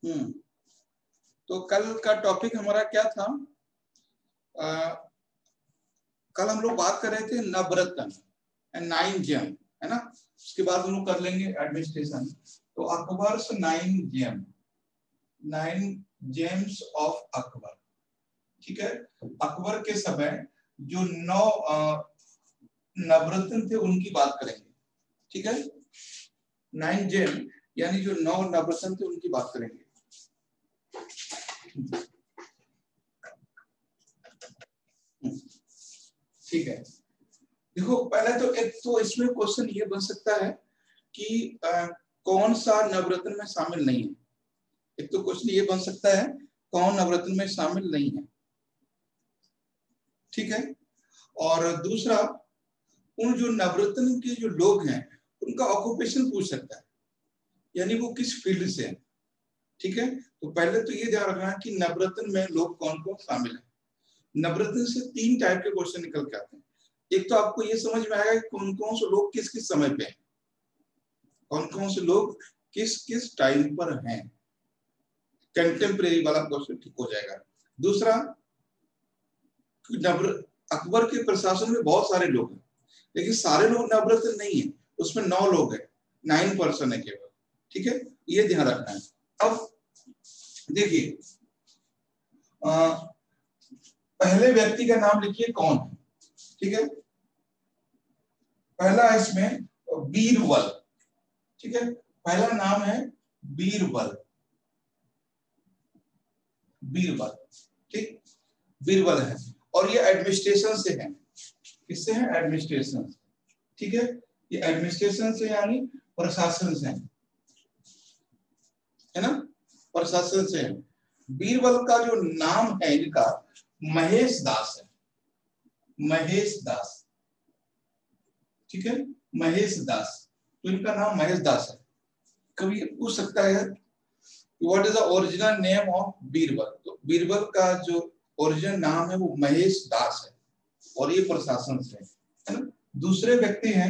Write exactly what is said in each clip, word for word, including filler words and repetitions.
हम्म तो कल का टॉपिक हमारा क्या था? आ, कल हम लोग बात कर रहे थे नवरत्न एंड नाइन जेम, है ना। उसके बाद हम लोग कर लेंगे एडमिनिस्ट्रेशन। तो अकबर से nine gem, nine gems of Akbar, ठीक है। अकबर के समय जो नौ नवरत्न थे उनकी बात करेंगे, ठीक है। नाइन जेम यानी जो नौ नवरत्न थे उनकी बात करेंगे। ठीक है, देखो पहले तो एक तो इसमें क्वेश्चन ये बन सकता है कि आ, कौन सा नवरत्न में शामिल नहीं है। एक तो क्वेश्चन ये बन सकता है कौन नवरत्न में शामिल नहीं है, ठीक है। और दूसरा, उन जो नवरत्न के जो लोग हैं उनका ऑक्यूपेशन पूछ सकता है, यानी वो किस फील्ड से है, ठीक है। तो पहले तो ये ध्यान रखना कि नवरत्न में लोग कौन कौन शामिल है। नवरत्न से तीन टाइप के क्वेश्चन निकल के आते हैं। एक तो आपको ये समझ में आएगा कि कौन कौन से लोग किस किस समय पे हैं, कौन कौन से लोग किस किस टाइम पर हैं, कंटेम्परेरी वाला क्वेश्चन ठीक हो जाएगा। दूसरा, अकबर के प्रशासन में बहुत सारे लोग हैं लेकिन सारे लोग नवरत्न नहीं है, उसमें नौ लोग हैं, नाइन पर्सन है केवल, ठीक है, ये ध्यान रखना है। अब देखिए, पहले व्यक्ति का नाम लिखिए कौन है, ठीक है। पहला इसमें बीरबल, ठीक है, पहला नाम है बीरबल, बीरबल, ठीक, बीरबल है और ये एडमिनिस्ट्रेशन से है। किससे है? एडमिनिस्ट्रेशन, ठीक है। ये एडमिनिस्ट्रेशन से यानी प्रशासन से है, है ना, प्रशासन से है। बीरबल का जो नाम है इनका महेश दास है, महेश दास, ठीक है, महेश दास। तो इनका नाम महेश दास है। कभी पूछ सकता है what is the original name of Birbal, तो बीरबल का जो ओरिजिनल नाम है वो महेश दास है और ये प्रशासन से है ना। दूसरे व्यक्ति हैं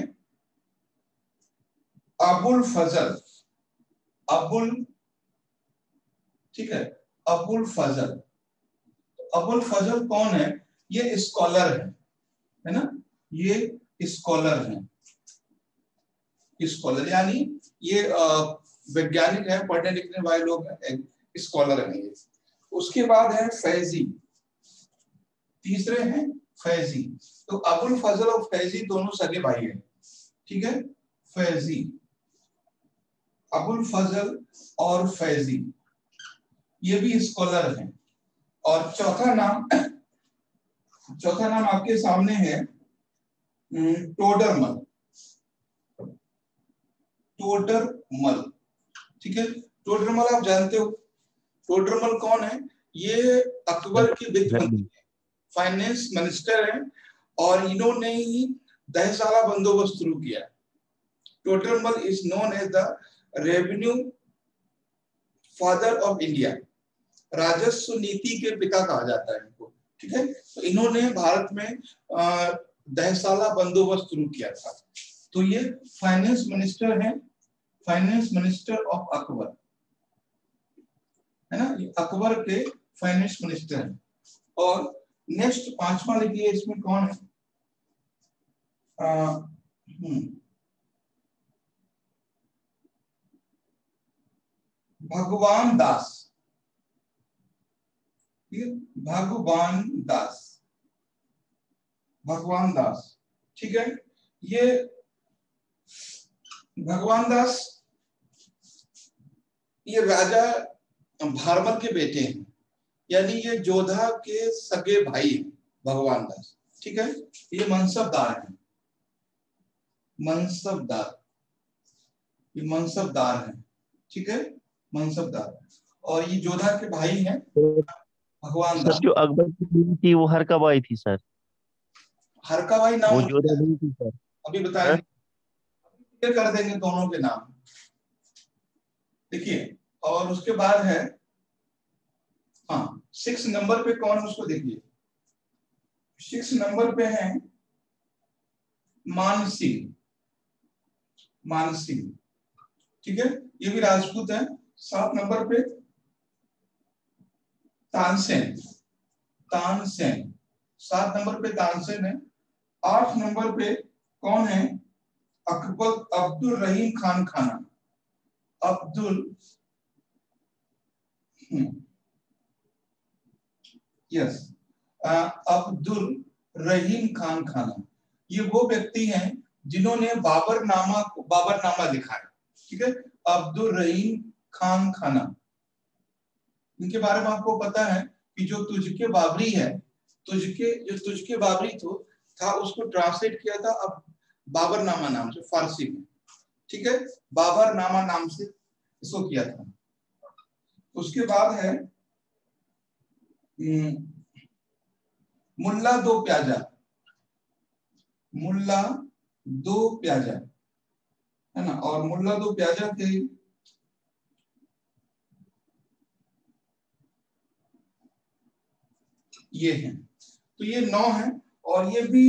अबुल फजल, अबुल, ठीक है, अबुल फजल। अबुल फजल कौन है? ये स्कॉलर है, है ना, ये स्कॉलर है, स्कॉलर यानी ये वैज्ञानिक है, पढ़ने लिखने वाले लोग हैं, स्कॉलर है ये। उसके बाद है फैजी, तीसरे हैं फैजी। तो अबुल फजल और फैजी दोनों सगे भाई हैं, ठीक है, फैजी, अबुल फजल और फैजी ये भी स्कॉलर हैं। और चौथा नाम, चौथा नाम आपके सामने है टोडरमल, टोडरमल, ठीक है। टोडरमल आप जानते हो, टोडरमल कौन है? ये अकबर के वित्त मंत्री हैं, फाइनेंस मिनिस्टर हैं और इन्होंने ही दहसाला बंदोबस्त शुरू किया। Todarmal is known as the revenue father of India, राजस्व नीति के पिता कहा जाता है इनको, ठीक है। तो इन्होंने भारत में दहसाला बंदोबस्त शुरू किया था। तो ये फाइनेंस मिनिस्टर हैं, फाइनेंस मिनिस्टर ऑफ अकबर, है ना, ये अकबर के फाइनेंस मिनिस्टर हैं। और नेक्स्ट पांचवा लिखिए, इसमें कौन है? आ, भगवान दास, भगवान दास, भगवान दास, ठीक है। ये भगवान दास ये राजा भारमल के बेटे हैं, यानी ये जोधा के सगे भाई हैं भगवान दास, ठीक है। ये मनसबदार हैं, मनसबदार, ये मनसबदार हैं, ठीक है, मनसबदार। और ये जोधा के भाई हैं भगवान दास। सर जो अकबर की बीवी थी वो हरकाबाई थी सर, हरकाबाई नाम वो जोधा नहीं थी सर। अभी बताएंगे, क्लियर कर देंगे दोनों के नाम, देखिए। और उसके बाद है, हाँ, सिक्स नंबर पे कौन है उसको देखिए। सिक्स नंबर पे है मानसिंह, मानसिंह, ठीक है, ये भी राजपूत है। सात नंबर पे तानसेन, तानसेन सात नंबर पे तानसेन है। आठ नंबर पे कौन है? अकबर अब्दुल रहीम खान खाना, अब्दुल यस अब्दुल रहीम खान खाना। ये वो व्यक्ति हैं जिन्होंने बाबर नामा बाबर नामा लिखा है। ठीक है, अब्दुल रहीम खान खाना। इनके बारे में आपको पता है कि जो तुझके बाबरी है, तुझके जो तुझके बाबरी तो था उसको ट्रांसलेट किया था अब बाबरनामा नाम से फारसी में। ठीक है, बाबरनामा नाम से इसको किया था। उसके बाद है मुल्ला दो प्याजा, मुल्ला दो प्याजा है ना। और मुल्ला दो प्याजा थे ये हैं, तो ये नौ हैं। और ये भी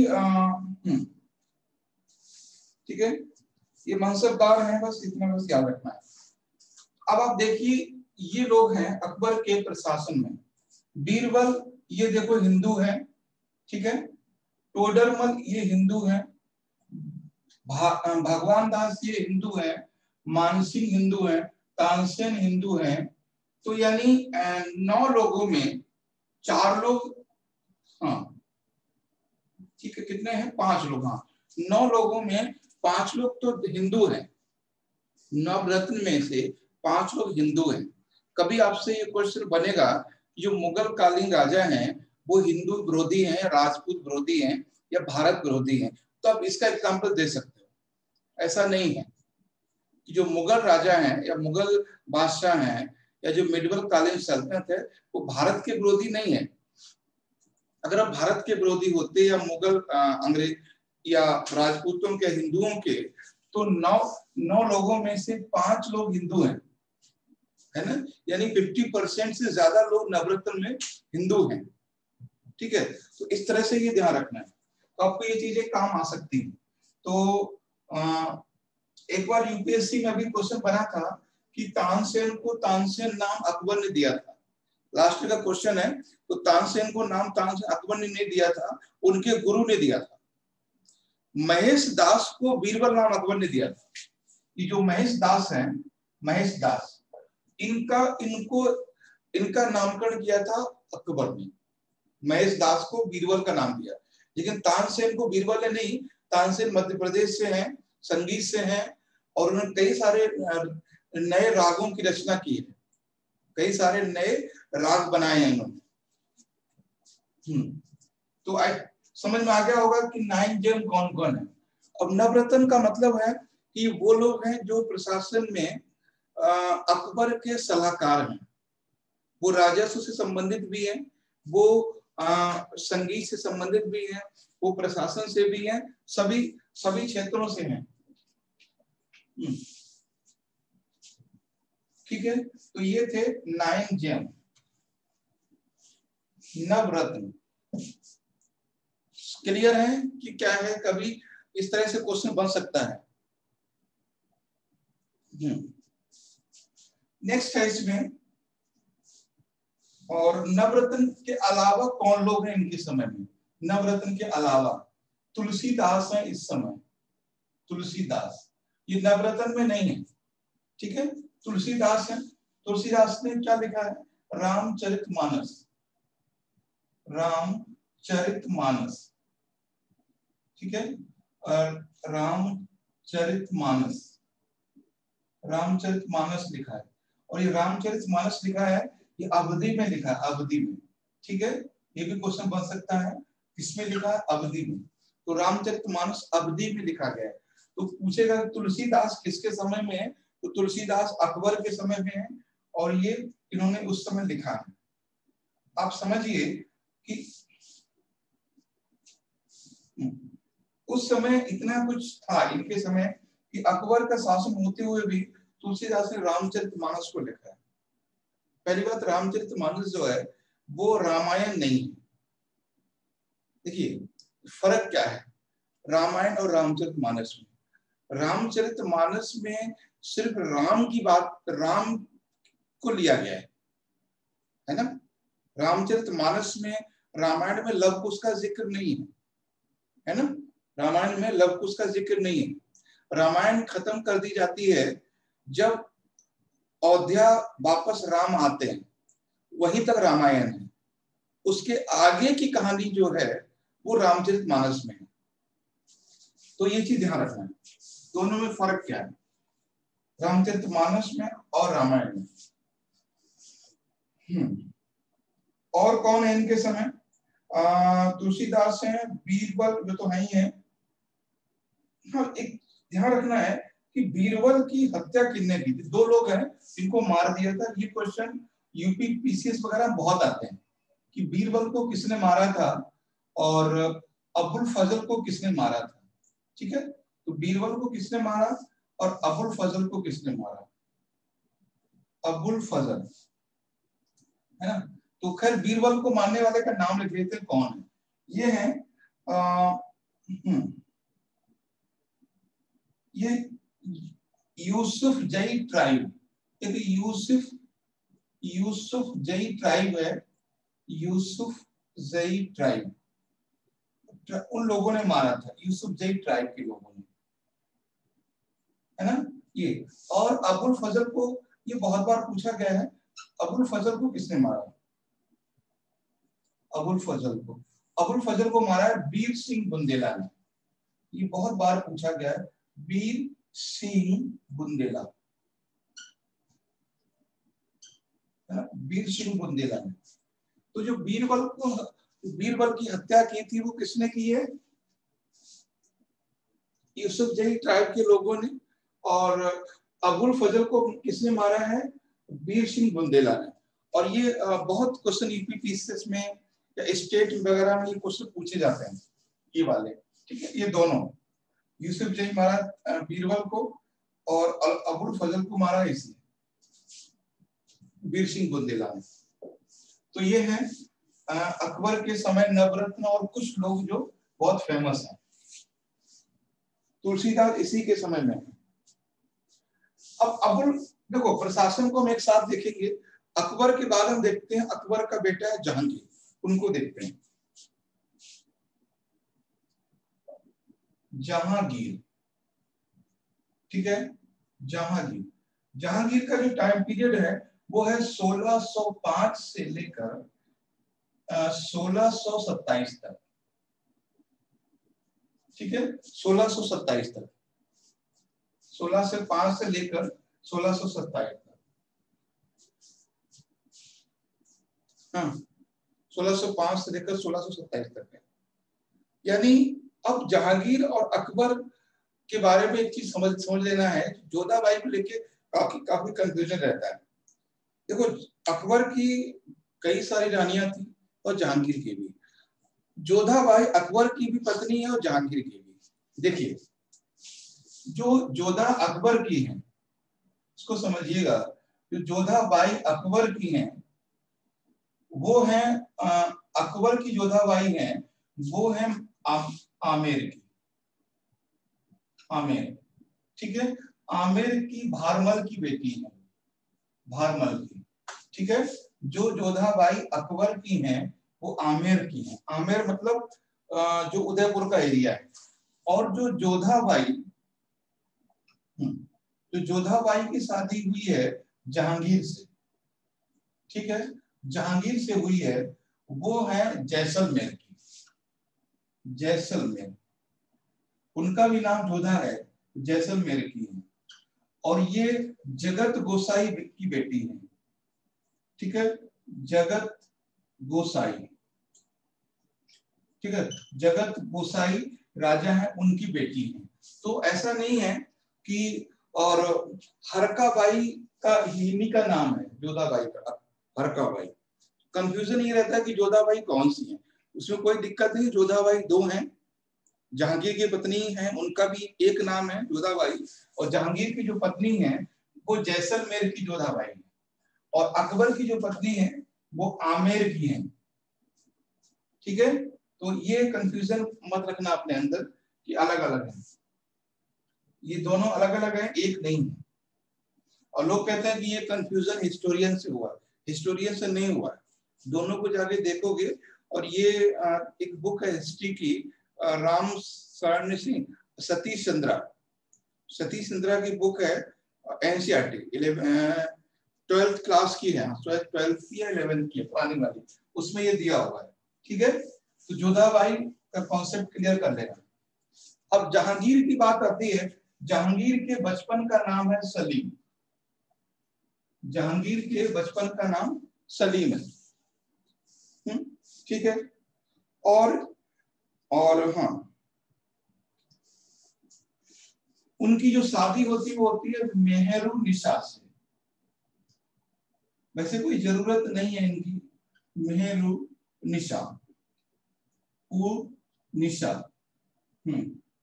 ठीक है, ये मनसबदार हैं, बस इतना बस याद रखना है। अब आप देखिए ये लोग हैं अकबर के प्रशासन में। बीरबल ये देखो हिंदू है, ठीक है। टोडरमल ये हिंदू है, भा, भगवान दास ये हिंदू है, मानसिंह हिंदू है, तानसेन हिंदू है। तो यानी नौ लोगों में चार लोग, हाँ ठीक है, कितने हैं? पांच लोग। हाँ, नौ लोगों में पांच लोग तो हिंदू हैं, नवरत्न में से पांच लोग हिंदू हैं। कभी आपसे ये क्वेश्चन बनेगा जो मुगल कालीन राजा हैं वो हिंदू विरोधी हैं, राजपूत विरोधी हैं या भारत विरोधी हैं, तो आप इसका एग्जांपल दे सकते हो। ऐसा नहीं है कि जो मुगल राजा हैं या मुगल बादशाह हैं या जो मिडिवल कालीन सल्तनत है वो भारत के विरोधी नहीं है। अगर आप भारत के विरोधी होते या मुगल अंग्रेज या राजपूतों के हिंदुओं के, तो नौ नौ लोगों में से पांच लोग हिंदू हैं, है ना। यानी पचास परसेंट से ज्यादा लोग नवरत्न में हिंदू हैं। ठीक है, तो इस तरह से ये ध्यान रखना है, तो आपको ये चीजें काम आ सकती हैं। तो आ, एक बार यूपीएससी में भी क्वेश्चन बना था कि तानसेन को तानसेन नाम अकबर ने दिया था। लास्ट का क्वेश्चन है, तो तानसेन को नाम तानसेन अकबर ने नहीं दिया था, उनके गुरु ने दिया था। महेश दास को बीरबल नाम अकबर ने दिया था। ये जो महेश दास हैं, महेश दास, इनका इनको इनका नामकरण किया था अकबर ने। महेश दास को बीरबल का नाम दिया, लेकिन तानसेन को बीरबल ने नहीं। तानसेन मध्य प्रदेश से हैं, संगीत से हैं, और उन्होंने कई सारे नए रागों की रचना की है, कई सारे नए राग बनाए हैं इन्होंने। तो आई समझ में आ गया होगा कि नाइन जेम कौन कौन है। अब नवरत्न का मतलब है कि वो लोग हैं जो प्रशासन में अकबर के सलाहकार हैं। वो राजस्व से संबंधित भी हैं, वो आ, संगीत से संबंधित भी हैं, वो प्रशासन से भी हैं, सभी सभी क्षेत्रों से हैं। ठीक है, तो ये थे नाइन जेम नवरत्न। क्लियर है कि क्या है? कभी इस तरह से क्वेश्चन बन सकता है। नेक्स्ट है इसमें, और नवरत्न के अलावा कौन लोग हैं इनके समय में? नवरत्न के अलावा तुलसीदास हैं इस समय, तुलसीदास। ये नवरत्न में नहीं है, ठीक है, तुलसीदास है। तुलसीदास ने क्या लिखा है? रामचरितमानस, रामचरितमानस, ठीक है, और रामचरितमानस, रामचरितमानस लिखा है। और ये रामचरितमानस लिखा है, ये अवधि में लिखा है, अवधि में। ठीक है, ये भी क्वेश्चन बन सकता है, किसमें लिखा है? अवधि में। तो रामचरितमानस अवधि में लिखा गया है। तो पूछेगा तुलसीदास किसके समय में है? तो तुलसीदास अकबर के समय में है, और ये इन्होंने उस समय लिखा है। आप समझिए कि उस समय इतना कुछ था इनके समय कि अकबर का शासन होते हुए भी तुलसीदास ने रामचरितमानस को लिखा है। पहली बात, रामचरितमानस जो है वो रामायण नहीं है। देखिए फर्क क्या है रामायण और रामचरितमानस में। रामचरितमानस में सिर्फ राम की बात, राम को लिया गया है, है ना। रामचरितमानस में, रामायण में लव कुश का जिक्र नहीं है, है ना। रामायण में लव कुश का जिक्र नहीं है। रामायण खत्म कर दी जाती है जब अयोध्या वापस राम आते हैं, वहीं तक रामायण है। उसके आगे की कहानी जो है वो रामचरितमानस में है। तो ये चीज ध्यान रखना है, दोनों में फर्क क्या है, रामचरितमानस में और रामायण में। हम्म और कौन है इनके समय? तुलसीदास हैं, बीरबल जो तो है ही है। हाँ, एक ध्यान रखना है कि बीरबल की हत्या किसने की थी? दो लोग हैं जिनको मार दिया था। ये क्वेश्चन यूपी पीसीएस वगैरह बहुत आते हैं कि बीरबल को किसने मारा था और अबुल फजल को किसने मारा था। ठीक है, तो बीरबल को किसने मारा और अबुल फजल को किसने मारा? अबुल फजल, है ना। तो खैर बीरबल को मारने वाले का नाम लिख लेते हैं, कौन है? ये है आ, ये यूसुफ जई ट्राइब। एक यूसुफ यूसुफ जई ट्राइब है, यूसुफ जई ट्राइब, उन लोगों ने मारा था, यूसुफ जई ट्राइब के लोगों ने, है ना ये। और अबुल फजल को, ये बहुत बार पूछा गया है, अबुल फजल को किसने मारा? अबुल फजल को अबुल फजल को मारा है वीर सिंह बुंदेला ने। ये बहुत बार पूछा गया है, वीर सिंह बुंदेला, है ना, वीर सिंह बुंदेला ने। तो जो बीरबल को बीरबल की हत्या की थी वो किसने की है? यूसुफ जई ट्राइब के लोगों ने। और अबुल फजल को किसने मारा है? वीर सिंह बुंदेला ने। और ये बहुत क्वेश्चन यूपी पीसीएस में या स्टेट वगैरह में ये क्वेश्चन पूछे जाते हैं, ये वाले। ठीक है, ये दोनों, यूसुफ जई मारा बीरबल को और अबुल फजल को मारा इसने, वीर सिंह बुंदेला ने। तो ये है अकबर के समय नवरत्न और कुछ लोग जो बहुत फेमस हैं। तुलसीदास इसी के समय में है। अब अबुल, देखो प्रशासन को हम एक साथ देखेंगे। अकबर के बाद हम देखते हैं अकबर का बेटा है जहांगीर, उनको देखते हैं। जहांगीर, ठीक है, जहांगीर जहांगीर का जो टाइम पीरियड है वो है सोलह सौ पाँच से लेकर सोलह सौ सत्ताईस तक। ठीक है, सोलह सौ सत्ताईस तक, सोलह से पाँच से लेकर सोलह सौ सत्ताईस तक। हाँ, सोलह सौ पाँच से लेकर सोलह सौ सत्ताईस तक है। यानी अब जहांगीर और अकबर के बारे में एक चीज समझ समझ लेना है, जोधाबाई को लेके काफी काफी कंफ्यूजन रहता है। देखो, अकबर की कई सारी रानियां थी और जहांगीर की भी। जोधाबाई अकबर की भी पत्नी है और जहांगीर की भी। देखिए, जो जोधा अकबर की हैं, इसको समझिएगा, जो जोधाबाई अकबर की हैं वो हैं, अकबर की जोधाबाई हैं वो हैं आमेर की, आमेर। ठीक है, आमेर की भारमल की बेटी है, भारमल की। ठीक है, जो जोधाबाई अकबर की हैं वो आमेर की हैं। आमेर मतलब जो उदयपुर का एरिया है। और जो जोधाबाई जो जोधाबाई की शादी हुई है जहांगीर से, ठीक है, जहांगीर से हुई है, वो है जैसलमेर की, जैसलमेर। उनका भी नाम जोधा है, जैसलमेर की है। और ये जगत गोसाई की बेटी है। ठीक है, जगत गोसाई, ठीक है, जगत गोसाई राजा है, उनकी बेटी है। तो ऐसा नहीं है कि, और हरकाबाई का हिनी का नाम है जोधाबाई का, हरकाबाई। कंफ्यूजन ये रहता है कि जोधाबाई कौन सी है, उसमें कोई दिक्कत नहीं। जोधाबाई दो हैं, जहांगीर की पत्नी है उनका भी एक नाम है जोधाबाई, और जहांगीर की जो पत्नी है वो जैसलमेर की जोधाबाई है, और अकबर की जो पत्नी है वो आमेर की है। ठीक है, तो ये कंफ्यूजन मत रखना अपने अंदर कि अलग अलग है, ये दोनों अलग अलग है, एक नहीं है। और लोग कहते हैं कि ये कंफ्यूजन हिस्टोरियन से हुआ, हिस्टोरियन से नहीं हुआ, दोनों को जाके देखोगे। और ये एक बुक है हिस्ट्री की, राम शरण सिंह सतीश चंद्रा सतीश चंद्रा की बुक है, एनसीईआरटी ट्वेल्थ क्लास की है, ट्वेल्थ की या इलेवेंथ की पुरानी वाली, उसमें ये दिया हुआ है। ठीक है, तो जोधाबाई का कॉन्सेप्ट क्लियर कर लेना। अब जहांगीर की बात आती है। जहांगीर के बचपन का नाम है सलीम। जहांगीर के बचपन का नाम सलीम है। ठीक है, और और हाँ, उनकी जो शादी होती है वो होती है मेहरू निशा से। वैसे कोई जरूरत नहीं है इनकी, मेहरू निशा, वो निशा। हम्म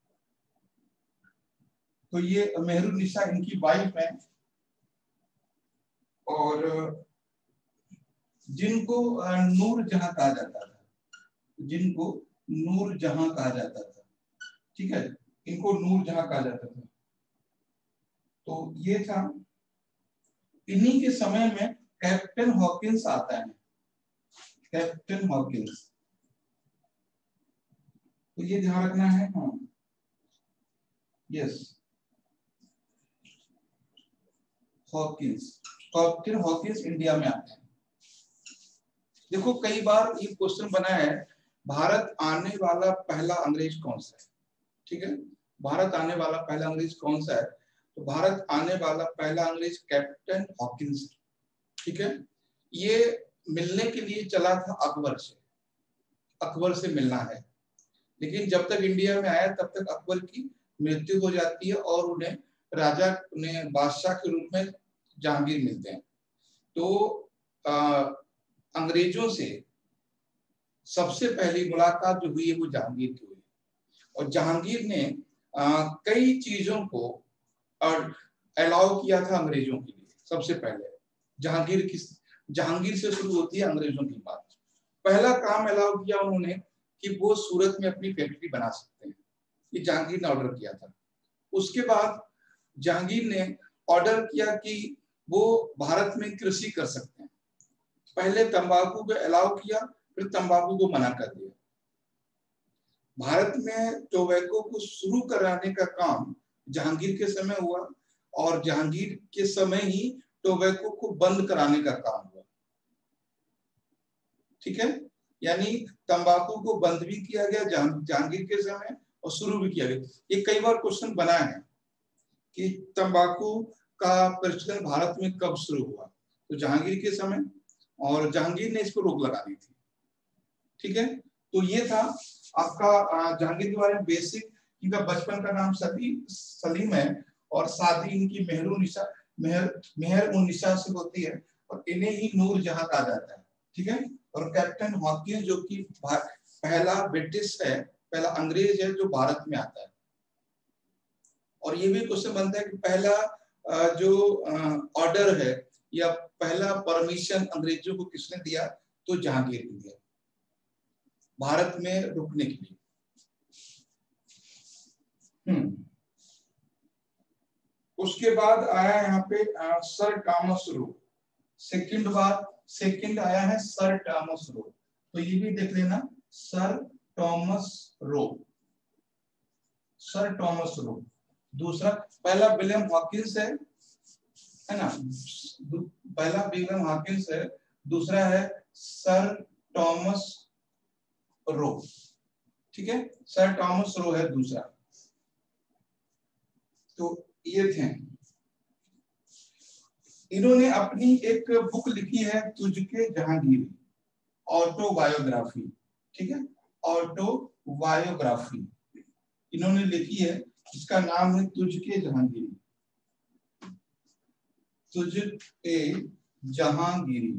तो ये मेहरू निशा इनकी वाइफ है, और जिनको नूर जहां कहा जाता था, जिनको नूर जहां कहा जाता था। ठीक है, इनको नूर जहां कहा जाता था। तो ये था, इन्हीं के समय में कैप्टन हॉकिंस आता है। कैप्टन हॉकिंस, तो ये ध्यान रखना है। हाँ, yes, Hawkins, captain Hawkins India में आते हैं। देखो कई बार ये क्वेश्चन बना है, भारत आने वाला पहला अंग्रेज कौन सा है। ठीक है, भारत आने वाला पहला अंग्रेज कौन सा है, तो भारत आने वाला पहला अंग्रेज कैप्टन हॉकिंस। ठीक है, ये मिलने के लिए चला था अकबर से, अकबर से मिलना है, लेकिन जब तक इंडिया में आया तब तक अकबर की मृत्यु हो जाती है और उन्हें राजा, उन्हें बादशाह के रूप में जहांगीर मिलते हैं। तो आ, अंग्रेजों से सबसे पहली मुलाकात जो हुई है वो जहांगीर की हुई, और जहांगीर ने आ, कई चीजों को अलाउ किया था अंग्रेजों के लिए। सबसे पहले जहांगीर की, जहांगीर से शुरू होती है अंग्रेजों की बात। पहला काम अलाउ किया उन्होंने कि वो सूरत में अपनी फैक्ट्री बना सकते हैं, ये जहांगीर ने ऑर्डर किया था। उसके बाद जहांगीर ने ऑर्डर किया कि वो भारत में कृषि कर सकते हैं। पहले तंबाकू को अलाउ किया, फिर तंबाकू को मना कर दिया। भारत में टोबैको को शुरू कराने का काम जहांगीर के समय हुआ, और जहांगीर के समय ही टोबैको को बंद कराने का काम हुआ। ठीक है, यानी तंबाकू को बंद भी किया गया जहांगीर के समय और शुरू भी किया गया। ये कई बार क्वेश्चन बना है कि तंबाकू का प्रचलन भारत में कब शुरू हुआ, तो जहांगीर के समय, और जहांगीर ने इसको रोक लगा दी थी। ठीक है, तो ये था आपका जहांगीर के बारे में बेसिक। इनका बचपन का नाम सली सलीम है, और शादी इनकी मेहरू निशा मेहर मेहर उन निशा से होती है, और इन्हें ही नूर जहां कहा जाता है। ठीक है, और कैप्टन हॉकिंस जो कि पहला ब्रिटिश है, पहला अंग्रेज है जो भारत में आता है। और ये भी क्वेश्चन बनता है कि पहला जो ऑर्डर है या पहला परमिशन अंग्रेजों को किसने दिया, तो जहांगीर ने दिया भारत में रुकने के लिए। हम्म उसके बाद आया यहाँ पे आ, सर टॉमस रो। सेकंड बार सेकंड आया है सर टॉमस रो, तो ये भी देख लेना, sir Thomas Roe, sir Thomas Roe. दूसरा, पहला विलियम हॉकिंस है है ना, पहला विलियम हॉकिंस है, दूसरा है सर टॉमस रो। ठीक है, सर टॉमस रो है दूसरा। तो ये थे, इन्होंने अपनी एक बुक लिखी है तुझके जहांगीर, ऑटोबायोग्राफी। ठीक है, ऑटोबायोग्राफी इन्होंने लिखी है, इसका नाम है तुझके जहांगीर, तुझके जहांगीरी,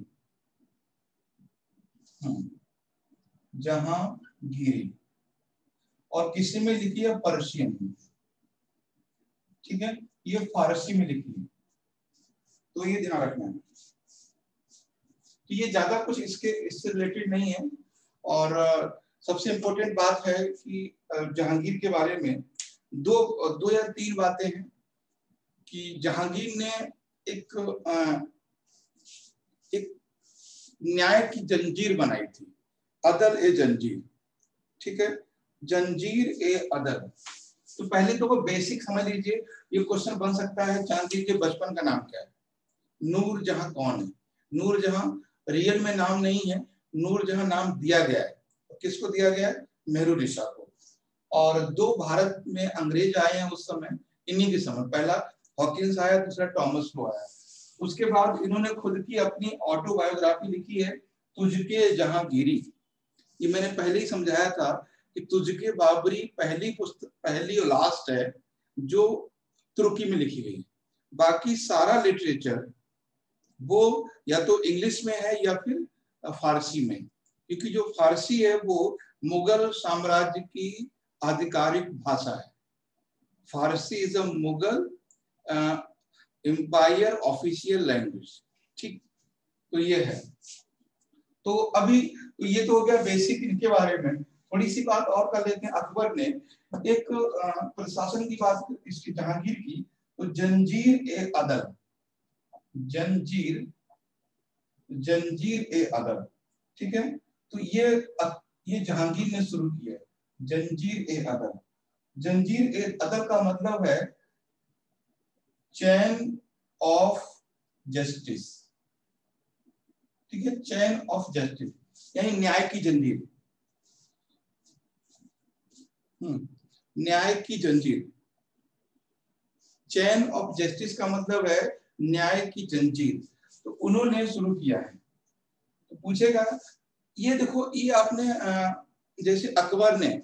जहांगीरी। और किसी में लिखी है, पर्शियन में। ठीक है, ये फारसी में लिखी है, तो ये ध्यान रखना है। तो ये ज्यादा कुछ इसके इससे रिलेटेड नहीं है। और सबसे इम्पोर्टेंट बात है कि जहांगीर के बारे में दो दो या तीन बातें हैं कि जहांगीर ने एक एक न्याय की जंजीर बनाई थी, अदल ए जंजीर, ठीक है, जंजीर ए अदल। तो पहले तो वो बेसिक समझ लीजिए, ये क्वेश्चन बन सकता है, चांदी के बचपन का नाम क्या है? नूर जहां कौन है? नूर जहां रियल में नाम नहीं है, नूर जहां नाम दिया गया है। किसको दिया गया है? मेहरुनिसा को। और दो भारत में अंग्रेज आए हैं उस समय, इन्हीं के समय, पहला हॉकिंस आया, दूसरा टॉमस लो आया। उसके बाद इन्होंने खुद की अपनी ऑटोबायोग्राफी लिखी है, तुझके जहांगीरी। ये मैंने पहले ही समझाया था कि तुझके बाबरी पहली पुस्तक, पहली और लास्ट है जो तुर्की में लिखी गई। बाकी सारा लिटरेचर वो या तो इंग्लिश में है या फिर फारसी में, क्योंकि जो फारसी है वो मुगल साम्राज्य की आधिकारिक भाषा है। Farsi is a Mughal empire official language, ठीक। तो ये है। तो अभी तो ये तो हो गया बेसिक इनके बारे में। थोड़ी सी बात और कर लेते हैं। अकबर ने एक प्रशासन की बात, इसकी जहांगीर की, तो जंजीर ए अदल, जंजीर जंजीर ए अदल, ठीक है। तो ये ये जहांगीर ने शुरू किया, जंजीर ए अदल। जंजीर ए अदल का मतलब है चैन ऑफ जस्टिस, ठीक है, चैन ऑफ जस्टिस, यानी न्याय की जंजीर। हम्म न्याय की जंजीर, चैन ऑफ जस्टिस का मतलब है न्याय की जंजीर। तो उन्होंने शुरू किया है। तो पूछेगा, ये देखो, ये आपने जैसे अकबर ने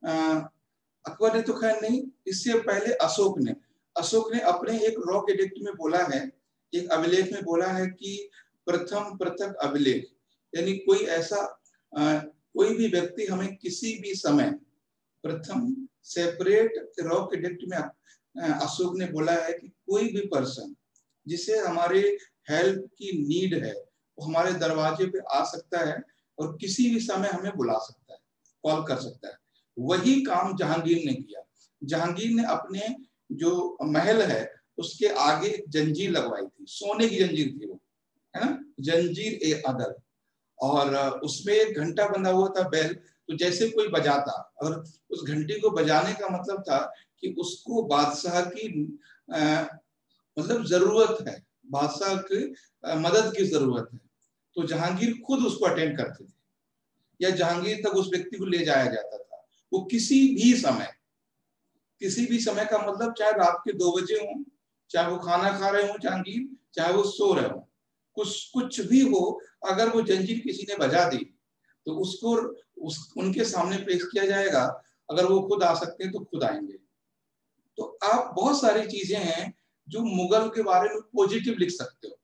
अकबर ने तो खैर नहीं, इससे पहले अशोक ने अशोक ने अपने एक रॉक एडिक्ट में बोला है, एक अभिलेख में बोला है कि प्रथम पृथक अभिलेख, यानी कोई ऐसा आ, कोई भी व्यक्ति हमें किसी भी समय प्रथम सेपरेट रॉक एडिक्ट में अशोक ने बोला है कि कोई भी पर्सन जिसे हमारे हेल्प की नीड है वो हमारे दरवाजे पे आ सकता है और किसी भी समय हमें बुला सकता है, कॉल कर सकता है। वही काम जहांगीर ने किया। जहांगीर ने अपने जो महल है उसके आगे एक जंजीर लगवाई थी, सोने की जंजीर थी वो, है ना, जंजीर ए अदल। और उसमें एक घंटा बंधा हुआ था, बैल। तो जैसे कोई बजाता, और उस घंटी को बजाने का मतलब था कि उसको बादशाह की आ, मतलब जरूरत है, बादशाह की मदद की जरूरत है। तो जहांगीर खुद उसको अटेंड करते थे, या जहांगीर तक उस व्यक्ति को ले जाया जाता था। वो किसी भी समय, किसी भी समय का मतलब चाहे रात के दो बजे हो, चाहे वो खाना खा रहे हो जहांगीर, चाहे वो सो रहे हो, कुछ कुछ भी हो, अगर वो जंजीर किसी ने बजा दी तो उसको उस उनके सामने पेश किया जाएगा। अगर वो खुद आ सकते हैं तो खुद आएंगे। तो आप बहुत सारी चीजें हैं जो मुगल के बारे में पॉजिटिव लिख सकते हो,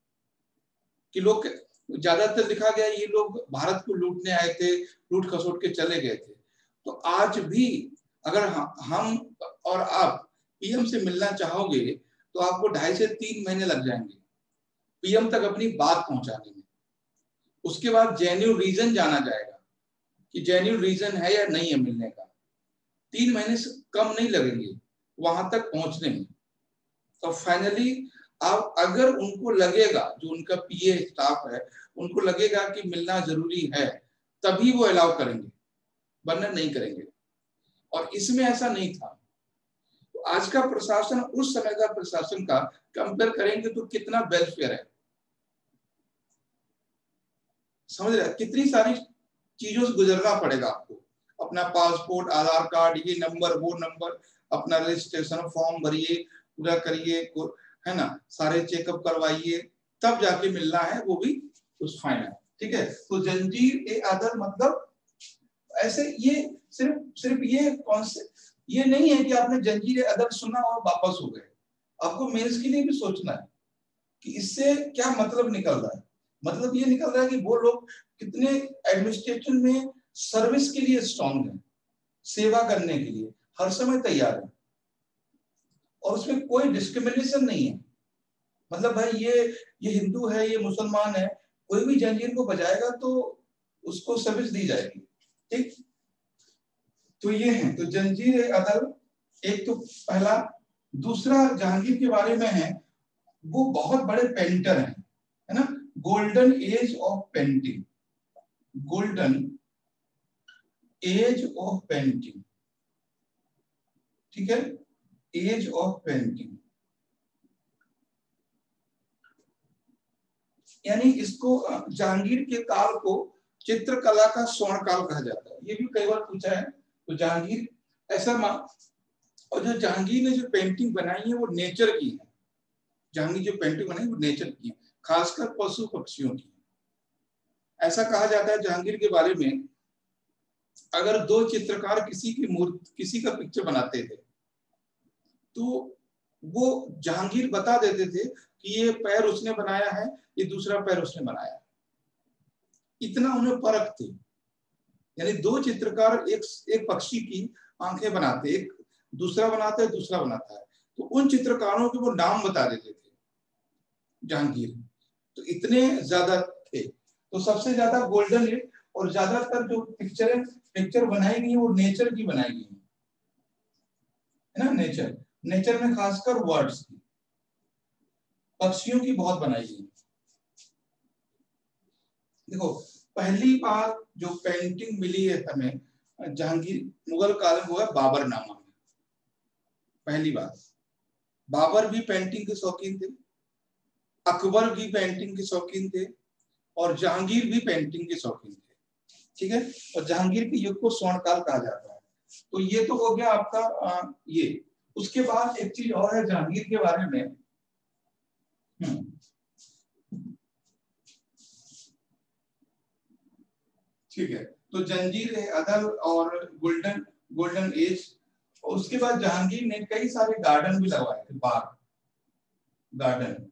कि लोग, ज्यादातर लिखा गया ये लोग भारत को लूटने आए थे, लूट खसोट के चले गए थे। तो आज भी अगर हम और आप पीएम से मिलना चाहोगे तो आपको ढाई से तीन महीने लग जाएंगे पीएम तक अपनी बात पहुंचाने में। उसके बाद जेन्युइन रीजन जाना जाएगा कि जेन्युइन रीजन है या नहीं है मिलने का। तीन महीने से कम नहीं लगेंगे वहां तक पहुंचने में। तो फाइनली अब अगर उनको लगेगा, जो उनका पीए स्टाफ है, उनको लगेगा कि मिलना जरूरी है, तभी वो अलाउ करेंगे, वरना नहीं करेंगे। और इसमें ऐसा नहीं था। तो आज का प्रशासन उस समय का प्रशासन का कंपेयर करेंगे तो कितना वेलफेयर है, समझ रहे, कितनी सारी चीजों से गुजरना पड़ेगा आपको। अपना पासपोर्ट, आधार कार्ड, ये नंबर, वो नंबर, अपना रजिस्ट्रेशन फॉर्म भरिए, पूरा करिए, है ना, सारे चेकअप करवाइए, तब जाके मिलना है, वो भी उस फाइनल, ठीक है। तो जंजीर ए अदल मतलब ऐसे, ये सिर्फ सिर्फ ये कॉन्सेप्ट ये नहीं है कि आपने जंजीर ए अदल सुना और वापस हो गए। आपको मेंस के लिए भी सोचना है कि इससे क्या मतलब निकल रहा है। मतलब ये निकल रहा है कि वो लोग कितने एडमिनिस्ट्रेशन में सर्विस के लिए स्ट्रांग है, सेवा करने के लिए हर समय तैयार है, और उसमें कोई डिस्क्रिमिनेशन नहीं है। मतलब भाई ये ये हिंदू है, ये मुसलमान है, कोई भी जंजीर को बजाएगा तो उसको सर्विस दी जाएगी, ठीक। तो ये है, तो जंजीर ए अदल एक तो पहला। दूसरा जहांगीर के बारे में है, वो बहुत बड़े पेंटर हैं, है ना, golden age of painting, golden age of painting, ठीक है, एज ऑफ पेंटिंग, यानी इसको जहांगीर के काल को चित्रकला का स्वर्ण काल कहा जाता है। ये भी कई बार पूछा है। तो जहांगीर ऐसा मान, और जो जहांगीर ने जो पेंटिंग बनाई है वो नेचर की है। जहांगीर जो पेंटिंग बनाई वो नेचर की है, खासकर पशु पक्षियों की। ऐसा कहा जाता है जहांगीर के बारे में, अगर दो चित्रकार किसी की मूर्ति, किसी का पिक्चर बनाते थे तो वो जहांगीर बता देते थे कि ये पैर उसने बनाया है, ये दूसरा पैर उसने बनाया है। इतना उन्हें परख थी। यानी दो चित्रकार एक एक पक्षी की आंखें बनाते, एक दूसरा बनाता है, दूसरा बनाता है, तो उन चित्रकारों के वो नाम बता देते थे जहांगीर। तो इतने ज्यादा थे। तो सबसे ज्यादा गोल्डन एज और ज्यादातर जो पिक्चर पिक्चर बनाई गई वो नेचर की बनाई गई है ना। नेचर नेचर में खासकर वर्ड्स की, पक्षियों की बहुत बनाई गई। देखो पहली बार जो पेंटिंग मिली है हमें जहांगीर मुगल काल में, वो है बाबरनामा में। पहली बार बाबर भी पेंटिंग के शौकीन थे, अकबर भी पेंटिंग के शौकीन थे, और जहांगीर भी पेंटिंग के शौकीन थे, ठीक है। और जहांगीर के युग को स्वर्ण काल कहा जाता है। तो ये तो हो गया आपका आ, ये। उसके बाद एक चीज और है जहांगीर के बारे में, ठीक है। तो जंजीर है, अदल और गोल्डन गोल्डन एज। और उसके बाद जहांगीर ने कई सारे गार्डन भी लगवाए थे, बाग गार्डन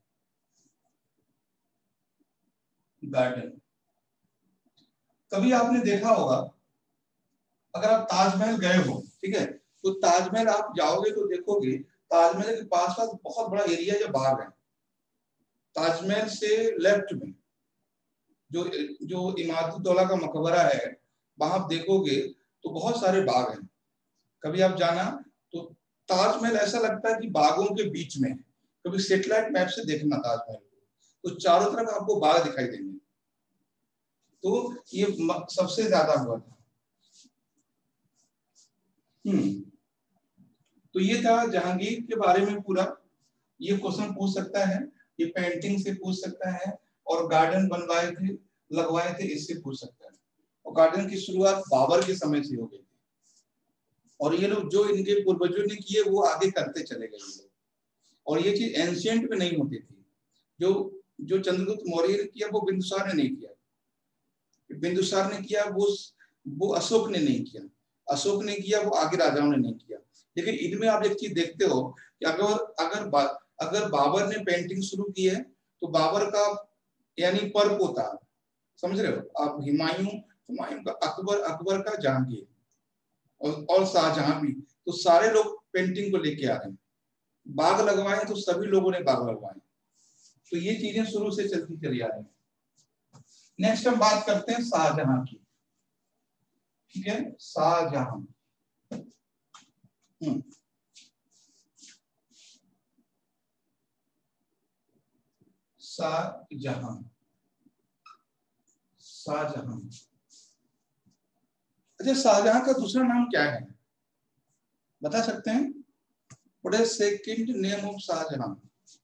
गार्डन कभी आपने देखा होगा, अगर आप ताजमहल गए हो, ठीक है, तो ताजमहल आप जाओगे तो देखोगे ताजमहल के पास पास बहुत बड़ा एरिया जो बाग है। ताजमहल से लेफ्ट में जो जो इमादुद्दौला का मकबरा है, वहां आप देखोगे तो बहुत सारे बाग हैं। कभी आप जाना तो ताजमहल ऐसा लगता है कि बागों के बीच में। कभी सैटेलाइट मैप से देखना ताजमहल को, तो चारों तरफ आपको बाग दिखाई देंगे। तो ये सबसे ज्यादा हुआ था। हम्म तो ये था जहांगीर के बारे में पूरा। ये क्वेश्चन पूछ सकता है, ये पेंटिंग से पूछ सकता है, और गार्डन बनवाए थे, लगवाए थे, इससे पूछ सकता है। और गार्डन की शुरुआत बाबर के समय से हो गई थी, और ये लोग जो इनके पूर्वजों ने किए वो आगे करते चले गए। और ये चीज एंशिएंट में नहीं होती थी। जो जो चंद्रगुप्त मौर्य ने किया वो बिंदुसार ने नहीं किया। बिंदुसार ने किया वो वो अशोक ने नहीं किया। अशोक ने किया वो आगे राजाओं ने नहीं किया। लेकिन इनमें आप एक चीज देखते हो कि अगर अगर बा, अगर बाबर ने पेंटिंग शुरू की है तो बाबर का यानी पर पोता, समझ रहे हो आप, हुमायूं हुमायूं का अकबर, अकबर का जहांगीर, और, और शाहजहां भी, तो सारे लोग पेंटिंग को लेके आ रहे हैं। बाग लगवाए तो सभी लोगों ने बाग लगवाए। तो ये चीजें शुरू से चलती चली आ रही है। नेक्स्ट हम बात करते हैं शाहजहां की, ठीक है। शाहजहां, हम्म शाहजहां शाहजहां अच्छा, शाहजहां का दूसरा नाम क्या है बता सकते हैं? What is second name of Shahjahan?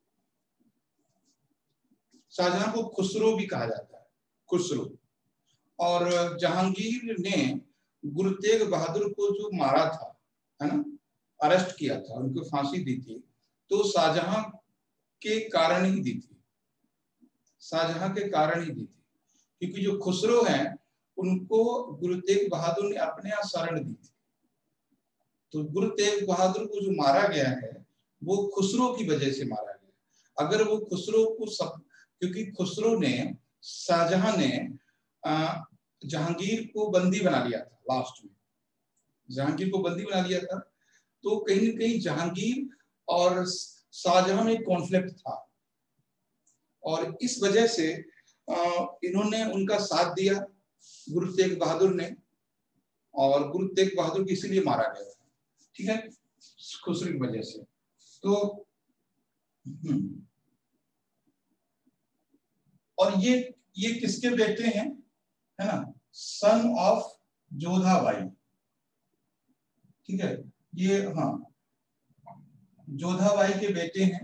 Shahjahan को खुसरो भी कहा जाता है, खुसरो। और जहांगीर ने गुरु तेग बहादुर को जो मारा था, है ना, अरेस्ट किया था, उनको फांसी दी थी, तो शाहजहां के कारण ही दी थी। शाहजहां के कारण ही दी थी, क्योंकि जो खुसरो हैं उनको गुरु तेग बहादुर ने अपने यहाँ शरण दी थी। तो गुरु तेग बहादुर को जो मारा गया है वो खुसरो की वजह से मारा गया। अगर वो खुसरो को सब, क्योंकि खुसरो ने, शाहजहां ने जहांगीर को बंदी बना लिया था, लास्ट में जहांगीर को बंदी बना लिया था, तो कहीं ना कहीं जहांगीर और शाहजहां में कॉन्फ्लिक्ट था, और इस वजह से इन्होंने उनका साथ दिया गुरु तेग बहादुर ने, और गुरु तेग बहादुर को इसीलिए मारा गया था, ठीक है, खुसरो की वजह से। तो और ये ये किसके बेटे हैं, है ना, सन ऑफ जोधाबाई, ठीक है, ये हाँ जोधाबाई के बेटे हैं।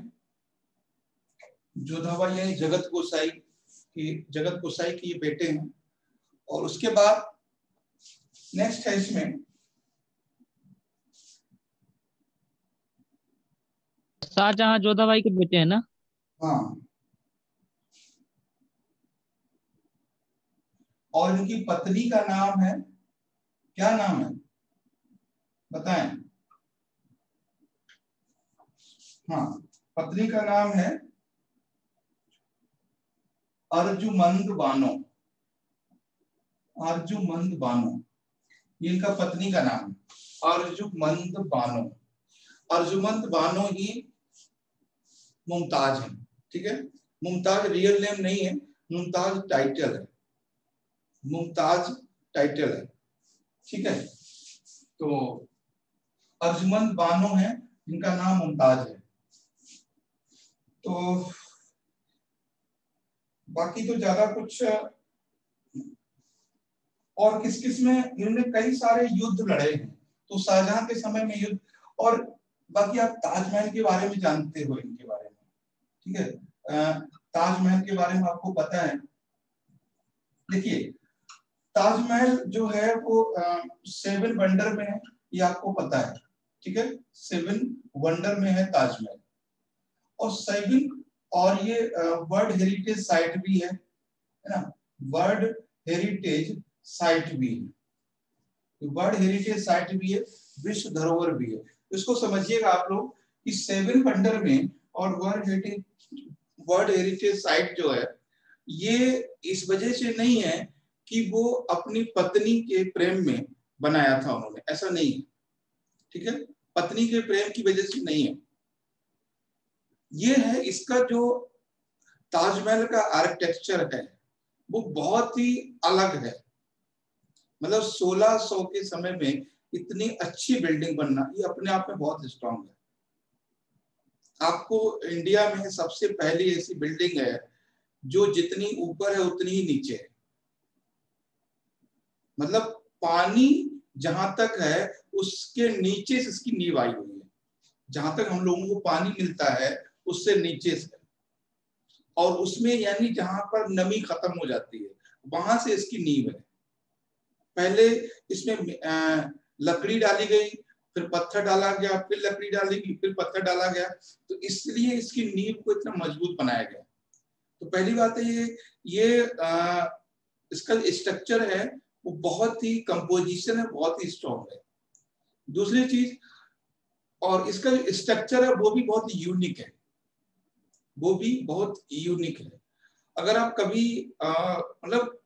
जोधाबाई यानी जगत गोसाई की, जगत गोसाई के ये बेटे हैं। और उसके बाद नेक्स्ट है इसमें शाहजहां जोधाबाई के बेटे हैं ना? हाँ, और इनकी पत्नी का नाम है, क्या नाम है बताएं? हाँ, पत्नी का नाम है अर्जुमंद बानो। अर्जुमंद बानो ये इनका पत्नी का नाम है, अर्जुमंद बानो। अर्जुमंद बानो ही मुमताज है, ठीक है। मुमताज रियल नेम नहीं है, मुमताज टाइटल है, मुमताज टाइटल है, ठीक है। तो अर्जुमंद बानो है जिनका नाम मुमताज है। तो बाकी तो ज्यादा कुछ, और किस किस में इन्होंने कई सारे युद्ध लड़े हैं, तो शाहजहां के समय में युद्ध। और बाकी आप ताजमहल के बारे में जानते हो, इनके बारे में, ठीक है। ताजमहल के बारे में आपको पता है, देखिए ताजमहल जो है वो सेवन वंडर में है, ये आपको पता है, ठीक है। सेवन वंडर में है ताजमहल, और सेवन, और ये वर्ल्ड हेरिटेज साइट भी है, है ना, वर्ल्ड हेरिटेज साइट भी है, वर्ल्ड हेरिटेज साइट भी है, विश्व धरोहर भी है। इसको समझिएगा आप लोग कि सेवन वंडर में और world heritage, world heritage site जो है ये इस वजह से नहीं है कि वो अपनी पत्नी के प्रेम में बनाया था उन्होंने, ऐसा नहीं है, ठीक है। पत्नी के प्रेम की वजह से नहीं है, ये है इसका जो ताजमहल का आर्किटेक्चर है वो बहुत ही अलग है। मतलब सोलह सौ के समय में इतनी अच्छी बिल्डिंग बनना ये अपने आप में बहुत स्ट्रांग है। आपको इंडिया में सबसे पहली ऐसी बिल्डिंग है जो जितनी ऊपर है उतनी ही नीचे है, मतलब पानी जहां तक है उसके नीचे से इसकी नींव आई हुई है, जहां तक हम लोगों को पानी मिलता है उससे नीचे से, और उसमें यानी जहां पर नमी खत्म हो जाती है वहां से इसकी नींव है। पहले इसमें लकड़ी डाली गई, फिर पत्थर डाला गया, फिर लकड़ी डाली गई, फिर पत्थर डाला गया, तो इसलिए इसकी नींव को इतना मजबूत बनाया गया। तो पहली बात है ये ये आ, इसका स्ट्रक्चर है वो बहुत ही, कंपोजिशन है बहुत ही स्ट्रॉन्ग है। दूसरी चीज, और इसका जो स्ट्रक्चर है वो भी बहुत यूनिक है, वो भी बहुत यूनिक है। अगर आप कभी मतलब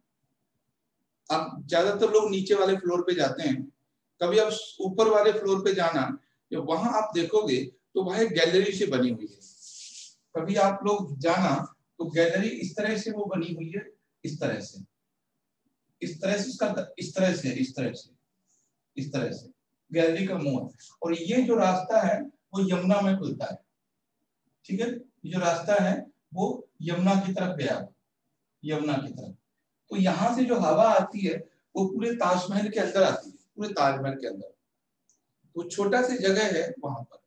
आप ज्यादातर लोग नीचे वाले फ्लोर पे जाते हैं, कभी आप ऊपर वाले फ्लोर पे जाना, जब वहां आप देखोगे तो वह एक गैलरी से बनी हुई है। कभी आप लोग जाना तो गैलरी इस तरह से वो बनी हुई है, इस तरह से, इस तरह से, इसका इस तरह से, इस तरह से, इस तरह से गैलरी का मुंह है। और ये जो रास्ता है वो यमुना में खुलता है, ठीक है। ये जो रास्ता है वो यमुना की तरफ गया, यमुना की तरफ। तो यहाँ से जो हवा आती है वो पूरे ताजमहल के अंदर आती है, पूरे ताजमहल के अंदर। तो छोटा सी जगह है वहां पर,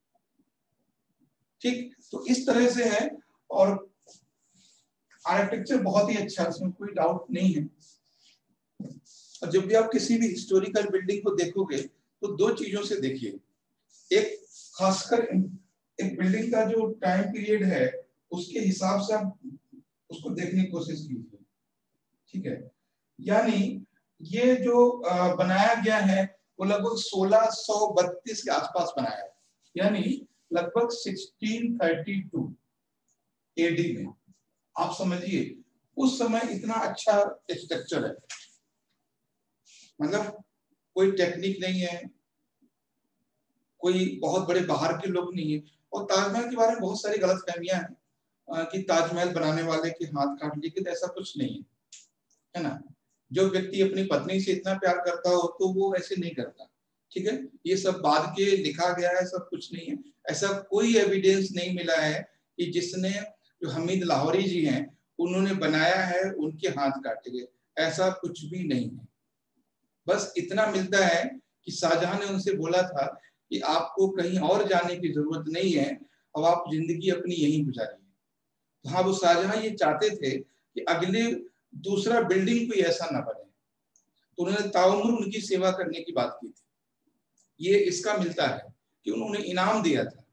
ठीक। तो इस तरह से है, और आर्किटेक्चर बहुत ही अच्छा है, उसमें कोई डाउट नहीं है। और जब भी आप किसी भी हिस्टोरिकल बिल्डिंग को देखोगे तो दो चीजों से देखिए, एक खासकर एक बिल्डिंग का जो टाइम पीरियड है उसके हिसाब से आप उसको देखने की कोशिश कीजिए, ठीक है। यानी ये जो बनाया गया है वो लगभग सोलह सौ बत्तीस के आसपास बनाया है, यानी लगभग सोलह सौ बत्तीस एडी में। आप समझिए उस समय इतना अच्छा स्ट्रक्चर है, मतलब कोई टेक्निक नहीं है, कोई बहुत बड़े बाहर के लोग नहीं है। और ताजमहल के बारे में बहुत सारी गलतफहमियां हैं कि ताजमहल बनाने वाले के हाथ काट लिए, लेकिन ऐसा कुछ नहीं है, है ना। जो व्यक्ति अपनी पत्नी से इतना प्यार करता हो तो वो ऐसे नहीं करता, ठीक है। ये सब बाद के लिखा गया है, सब कुछ नहीं है। ऐसा कोई एविडेंस नहीं मिला है कि जिसने, जो हमीद लाहौरी जी हैं उन्होंने बनाया है, उनके हाथ काटे गए, ऐसा कुछ भी नहीं है। बस इतना मिलता है कि शाहजहां ने उनसे बोला था कि आपको कहीं और जाने की जरूरत नहीं है, अब आप जिंदगी अपनी यहीं गुजारिए। तो हाँ, वो शाहजहां ये चाहते थे कि अगले दूसरा बिल्डिंग कोई ऐसा ना बने, तो उन्होंने ताउम्र उनकी सेवा करने की बात की थी। ये इसका मिलता है कि उन्होंने इनाम दिया था।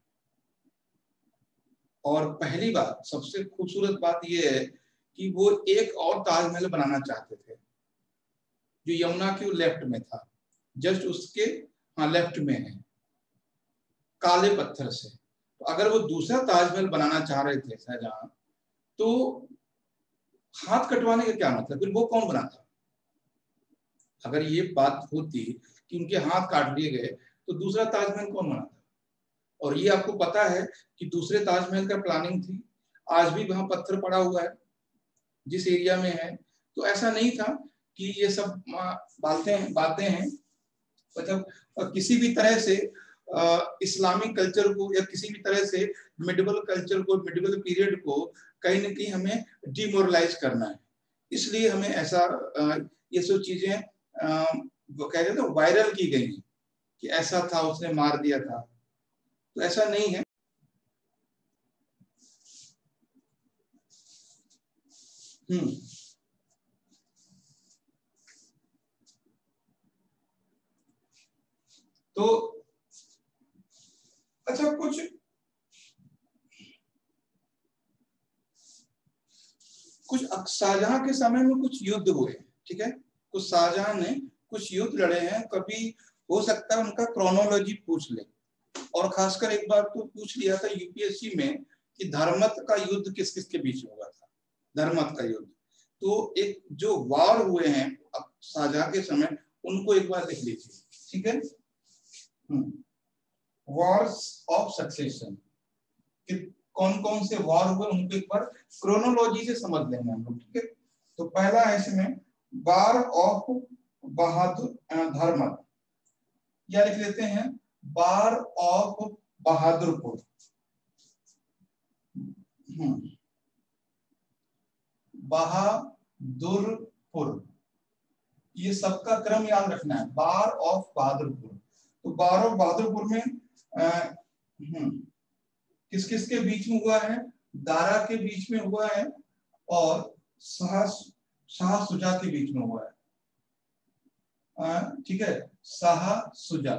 और पहली बात, सबसे खूबसूरत बात यह है कि वो एक और ताजमहल बनाना चाहते थे जो यमुना के लेफ्ट में था, जस्ट उसके हाँ लेफ्ट में है, काले पत्थर से। तो अगर वो दूसरा ताजमहल बनाना चाह रहे थे शाहजहां, तो हाथ कटवाने का क्या मतलब, फिर वो कौन बनाता? अगर ये बात होती कि उनके हाथ काट लिए गए तो दूसरा ताजमहल कौन बनाता? और ये आपको पता है कि दूसरे ताजमहल का प्लानिंग थी, आज भी वहां पत्थर पड़ा हुआ है जिस एरिया में है। तो ऐसा नहीं था कि ये सब बातें हैं बातें हैं मतलब किसी भी तरह से इस्लामिक कल्चर को या किसी भी तरह से मिडिवल कल्चर को, मिडिवल पीरियड को कहीं ना कहीं हमें डिमोरलाइज करना है। इसलिए हमें ऐसा आ, ये सब चीजें वो कह रहे थे वायरल की गई कि ऐसा था, उसने मार दिया था, तो ऐसा नहीं है। हम्म तो अच्छा, कुछ कुछ शाहजहां के समय में कुछ युद्ध हुए, ठीक है, कुछ शाहजहां ने कुछ युद्ध लड़े हैं। कभी हो सकता है उनका क्रोनोलॉजी पूछ ले, और खासकर एक बार तो पूछ लिया था यूपीएससी में कि धर्मत का युद्ध किस किस के बीच में हुआ था, धर्मत का युद्ध। तो एक जो वार हुए हैं अब शाहजहां के समय, उनको एक बार लिख लीजिए, ठीक है। वॉर्स ऑफ सक्सेशन, कौन कौन से वॉर हुए उनको एक बार क्रोनोलॉजी से समझ लेंगे हम लोग, ठीक है। तो पहला है इसमें वार ऑफ बहादुर धर्मत, या लिख लेते हैं वार ऑफ बहादुरपुर। बहादुरपुर, ये सबका क्रम याद रखना है, वार ऑफ बहादुरपुर। तो वार ऑफ बहादुरपुर में आ, किस किस के बीच में हुआ है? दारा के बीच में हुआ है और शाह शाह सुजा के बीच में हुआ है, ठीक है, शाह सुजा।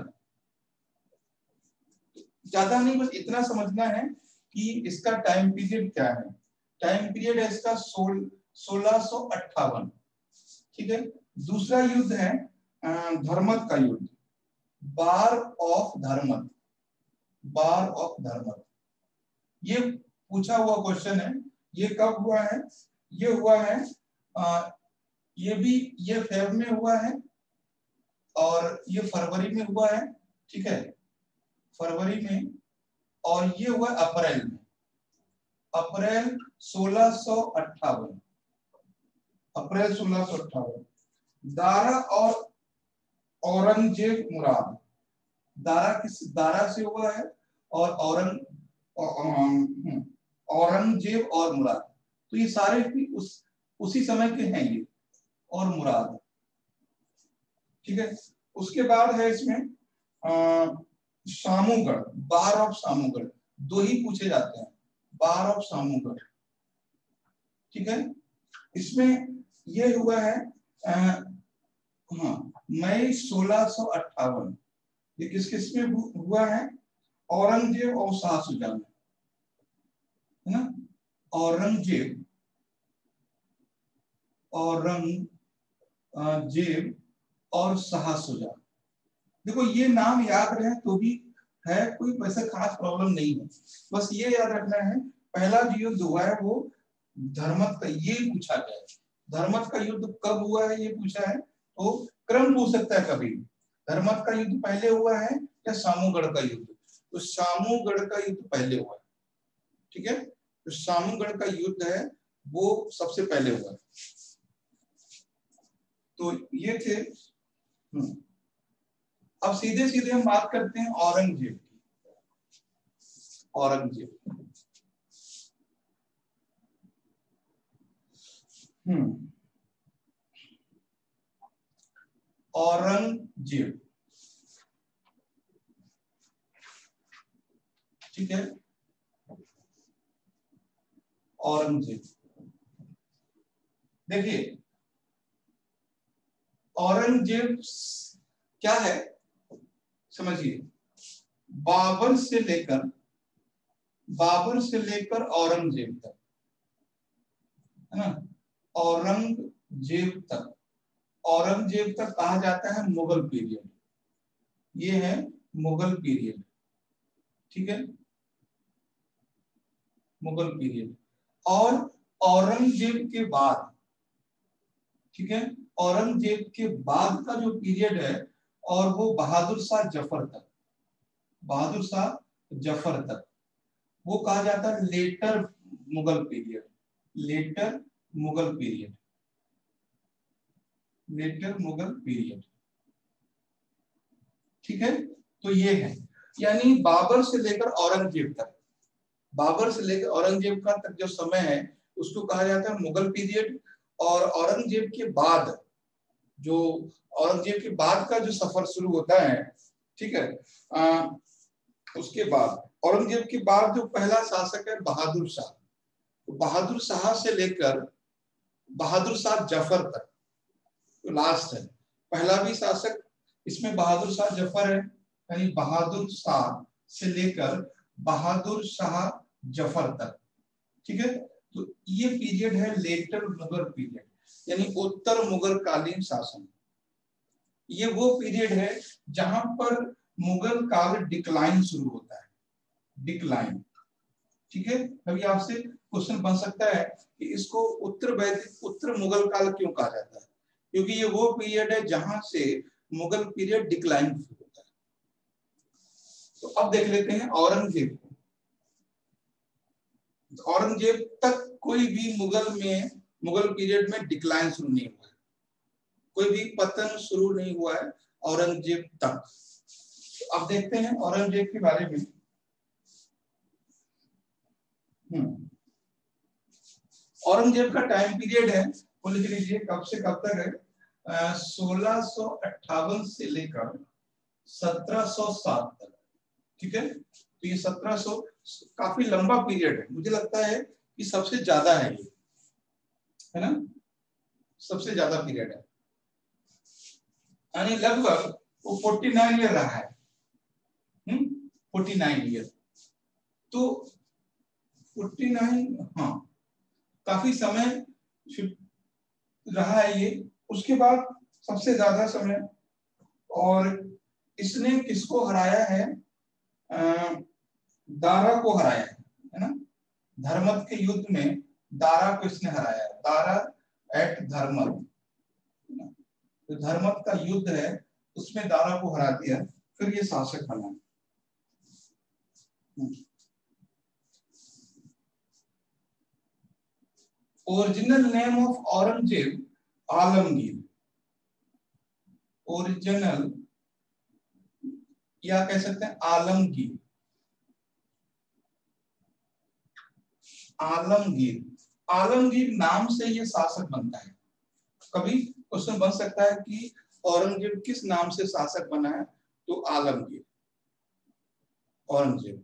ज्यादा नहीं, बस इतना समझना है कि इसका टाइम पीरियड क्या है। टाइम पीरियड है इसका सोलह सौ अट्ठावन, ठीक है। दूसरा युद्ध है धर्मत का युद्ध, बार of Dharmat, bar of Dharmat. ये पूछा हुआ क्वेश्चन है। ये कब हुआ है? ये हुआ है आ, ये भी ये फेब में हुआ है और ये फरवरी में हुआ है, ठीक है, फरवरी में, और ये हुआ अप्रैल में, अप्रैल सोलह सौ अट्ठावन, अप्रैल सोलह सौ अट्ठावन। दारा और औरंगजेब मुराद, दारा किस दारा से हुआ है और औरंग औरंगजेब और मुराद, तो ये सारे भी उस उसी समय के हैं ये, और मुराद, ठीक है। उसके बाद है इसमें सामूगढ़, बार ऑफ सामूगढ़, दो ही पूछे जाते हैं, बार ऑफ सामूगढ़, ठीक है। इसमें ये हुआ है आ, हाँ मई सोलह सौ अट्ठावन। ये किस किस में हुआ है? औरंगजेब और शाह सुजा में, है ना, औरंगजेब औरंगजेब और शाह सुजा। देखो ये नाम याद रहे तो भी है, कोई वैसे खास प्रॉब्लम नहीं है, बस ये याद रखना है पहला जो युद्ध हुआ है वो धर्मत का, ये पूछा गया है धर्मत का युद्ध कब हुआ है, ये पूछा है। तो क्रम पूछ सकता है कभी, धर्मत का युद्ध पहले हुआ है या सामूगढ़ का युद्ध? तो सामूगढ़ का युद्ध पहले हुआ है, ठीक है। तो सामूगढ़ का युद्ध है वो सबसे पहले हुआ है। तो ये थे। अब सीधे सीधे हम बात करते हैं औरंगजेब की। औरंगजेब हम्म औरंगजेब, ठीक है, औरंगजेब। देखिए औरंगजेब क्या है समझिए, बाबर से लेकर बाबर से लेकर औरंगजेब तक, है ना, औरंगजेब तक, औरंगजेब तक कहा जाता है मुगल पीरियड। ये है मुगल पीरियड, ठीक है, मुगल पीरियड। और औरंगजेब के बाद, ठीक है, औरंगजेब के बाद का जो पीरियड है और वो बहादुर शाह जफर तक, बहादुर शाह जफर तक, वो कहा जाता है later Mughal period, later Mughal period, later Mughal period, ठीक है। तो ये है, यानी बाबर से लेकर औरंगजेब तक, बाबर से लेकर औरंगजेब का तक जो समय है उसको कहा जाता है मुगल पीरियड। और औरंगजेब के बाद जो औरंगजेब के बाद का जो सफर शुरू होता है, ठीक है, आ, उसके बाद औरंगजेब के बाद जो पहला शासक है बहादुर शाह, तो बहादुर शाह से लेकर बहादुर शाह जफर तक तो लास्ट है। पहला भी शासक इसमें बहादुर शाह जफर है, यानी बहादुर शाह से लेकर बहादुर शाह जफर तक, ठीक है। तो ये पीरियड है लेटर मुगल पीरियड, यानी उत्तर मुगल कालीन शासन। ये वो पीरियड है जहां पर मुगल काल डिक्लाइन शुरू होता है, डिक्लाइन, ठीक है। अभी आपसे क्वेश्चन बन सकता है कि इसको उत्तर वैदिक उत्तर मुगल काल क्यों कहा जाता है, क्योंकि ये वो पीरियड है जहां से मुगल पीरियड डिक्लाइन शुरू होता है। तो अब देख लेते हैं औरंगजेब को। औरंगजेब तक कोई भी मुगल में मुगल पीरियड में डिक्लाइन शुरू नहीं हुआ है, कोई भी पतन शुरू नहीं हुआ है औरंगजेब तक। तो अब देखते हैं औरंगजेब के बारे में। हम्म औरंगजेब का टाइम पीरियड है वो लिख लीजिए, कब से कब तक है, सोलह सौ अट्ठावन से लेकर सत्रह सौ सात तक, ठीक है। तो ये सत्रह सौ काफी लंबा पीरियड है, मुझे लगता है कि सबसे ज्यादा है ये, है ना, सबसे ज्यादा पीरियड है, यानी लगभग वो उनचास ईयर रहा है, हम्म उनचास ईयर। तो उनचास, हाँ, काफी समय रहा है ये। उसके बाद सबसे ज्यादा समय, और इसने किसको हराया है, आ, दारा को हराया है, है ना, धर्मत के युद्ध में दारा को इसने हराया है, दारा एट धर्मत, तो धर्मत का युद्ध है उसमें दारा को हरा दिया, फिर ये शासक बना। Original name of Aurangzeb Alamgir, original या कह सकते हैं आलमगीर, आलमगीर, आलमगीर नाम से ये शासक बनता है। कभी क्वेश्चन बन सकता है कि औरंगजेब किस नाम से शासक बना है, तो आलमगीर, औरंगजेब।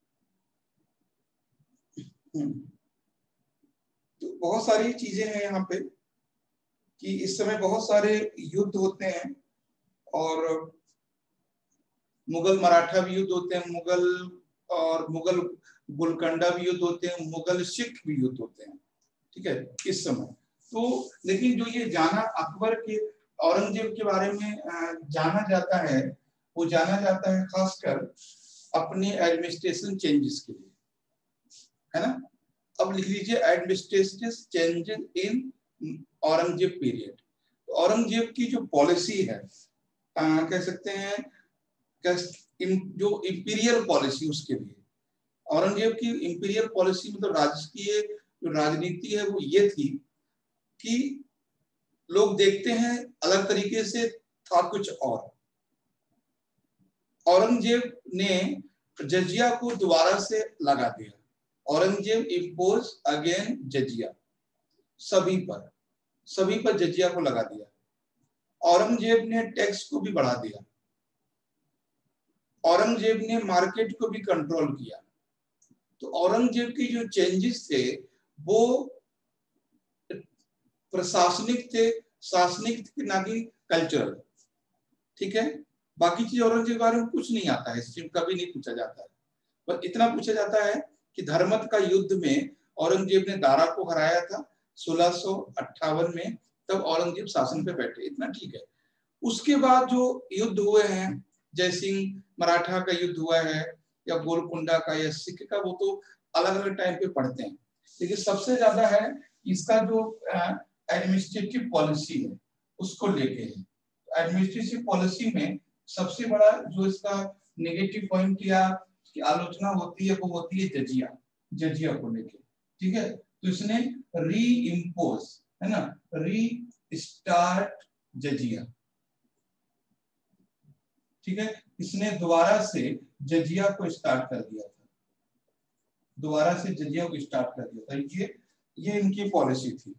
तो बहुत सारी चीजें हैं यहाँ पे कि इस समय बहुत सारे युद्ध होते हैं, और मुगल मराठा भी युद्ध होते हैं, मुगल और मुगल गुलकंडा भी युद्ध होते हैं, मुगल सिख भी युद्ध होते हैं, ठीक है, इस समय। तो लेकिन जो ये जाना अकबर के औरंगजेब के बारे में जाना जाता है, वो जाना जाता है खासकर अपने एडमिनिस्ट्रेशन चेंजेस के लिए, है ना। अब लिख लीजिए administrative changes in Aurangzeb period. Aurangzeb की जो पॉलिसी है, आ, कह सकते हैं जो इंपीरियल पॉलिसी, उसके लिए औरंगजेब की इंपीरियल पॉलिसी मतलब राजकीय जो राजनीति है वो ये थी कि लोग देखते हैं अलग तरीके से, था कुछ और। औरंगजेब ने जजिया को दोबारा से लगा दिया, औरंगजेब इम्पोज अगेन जजिया सभी पर, सभी पर जजिया को लगा दिया। औरंगजेब ने टैक्स को भी बढ़ा दिया। औरंगजेब ने मार्केट को भी कंट्रोल किया। तो औरंगजेब की जो चेंजेस थे वो प्रशासनिक थे, शासनिक थे, ना कि कल्चरल। ठीक है, बाकी चीज औरंगजेब के बारे में कुछ नहीं आता है, हिस्ट्री में कभी नहीं पूछा जाता है। पर इतना पूछा जाता है कि धर्मत का युद्ध में औरंगजेब ने दारा को हराया था सोलह सौ अट्ठावन में, तब औरंगजेब शासन पे बैठे, इतना ठीक है। उसके बाद जो युद्ध हुए हैं, जयसिंह मराठा का युद्ध हुआ है या गोलकुंडा का या सिख का, वो तो अलग अलग टाइम पे पढ़ते हैं। लेकिन सबसे ज्यादा है इसका जो एडमिनिस्ट्रेटिव पॉलिसी है उसको लेके है। एडमिनिस्ट्रेटिव पॉलिसी में सबसे बड़ा जो इसका नेगेटिव पॉइंट या की आलोचना होती है वो होती है जजिया, जजिया को लेके। ठीक है, तो इसने री इम्पोज, है ना, री स्टार्ट जजिया। ठीक है, इसने दोबारा से जजिया को स्टार्ट कर दिया था, दोबारा से जजिया को स्टार्ट कर दिया था। ये ये इनकी पॉलिसी थी।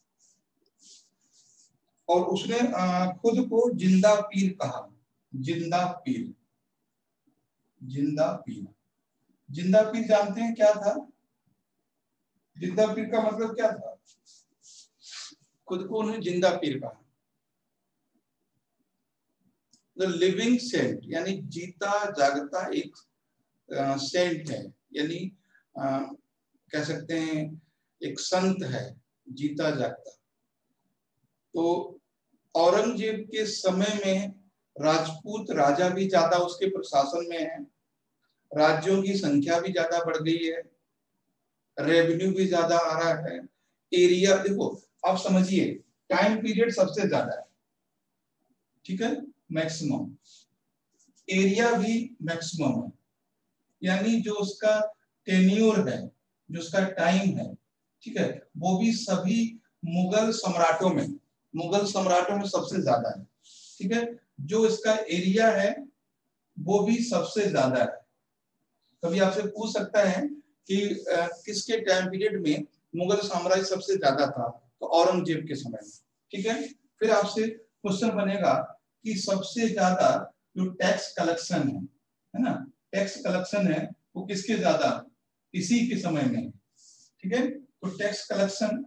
और उसने खुद को जिंदा पीर कहा, जिंदा पीर, जिंदा पीर। जिंदा पीर जानते हैं क्या था? जिंदा पीर का मतलब क्या था? खुद को उन्होंने जिंदा पीर कहा। द लिविंग सेंट, यानी जीता जागता एक सेंट है, यानी आ, कह सकते हैं एक संत है, जीता जागता। तो औरंगजेब के समय में राजपूत राजा भी ज्यादा उसके प्रशासन में है, राज्यों की संख्या भी ज्यादा बढ़ गई है, रेवेन्यू भी ज्यादा आ रहा है, एरिया देखो आप समझिए, टाइम पीरियड सबसे ज्यादा है, ठीक है, मैक्सिमम, एरिया भी मैक्सिमम है, यानी जो उसका टेन्योर है, जो उसका टाइम है, ठीक है, वो भी सभी मुगल सम्राटों में, मुगल सम्राटों में सबसे ज्यादा है। ठीक है, जो इसका एरिया है वो भी सबसे ज्यादा है। कभी आपसे पूछ सकता है कि आ, किसके टाइम पीरियड में मुगल साम्राज्य सबसे ज्यादा था, तो औरंगजेब के समय में। ठीक है, फिर आपसे क्वेश्चन बनेगा कि सबसे ज्यादा जो टैक्स कलेक्शन है, है ना, टैक्स कलेक्शन है वो किसके ज्यादा, इसी के समय में। ठीक है, तो टैक्स कलेक्शन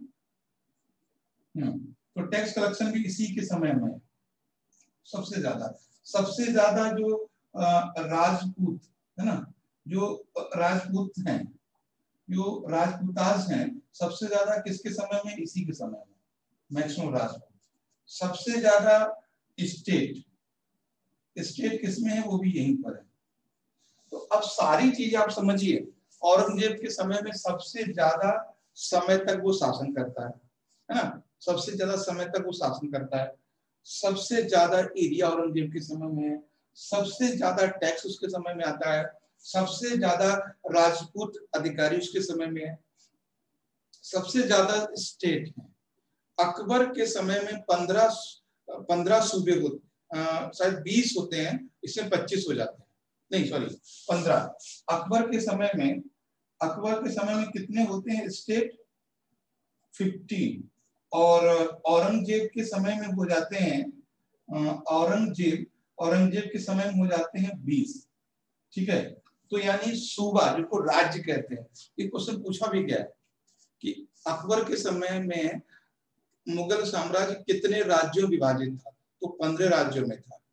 तो टैक्स कलेक्शन भी इसी के समय में सबसे ज्यादा। सबसे ज्यादा जो राजपूत है ना, जो राजपूत हैं, जो राजपूताज हैं, सबसे ज्यादा किसके समय में, इसी के समय में, मैक्सिमम राजपूत। सबसे ज्यादा स्टेट, स्टेट किसमें है, वो भी यहीं पर है। तो अब सारी चीज आप समझिए, औरंगजेब के समय में सबसे ज्यादा समय तक वो शासन करता है, है ना, सबसे ज्यादा समय तक वो शासन करता है, सबसे ज्यादा एरिया औरंगजेब के समय में है, सबसे ज्यादा टैक्स उसके समय में आता है, सबसे ज्यादा राजपूत अधिकारी उसके समय में है, सबसे ज्यादा स्टेट है। अकबर के समय में पंद्रह पंद्रह सूबे होते, शायद बीस होते हैं, इसमें पच्चीस हो जाते हैं, नहीं सॉरी पंद्रह। अकबर के समय में, अकबर के समय में कितने होते हैं स्टेट, फिफ्टीन। और औरंगजेब के समय में हो जाते हैं, औरंगजेब औरंगजेब के समय में हो जाते हैं बीस। ठीक है, तो यानी सूबा जिसको राज्य कहते हैं, ये क्वेश्चन पूछा भी गया है कि अकबर के समय में मुगल साम्राज्य कितने राज्यों विभाजित था, तो पंद्रह राज्यों में था।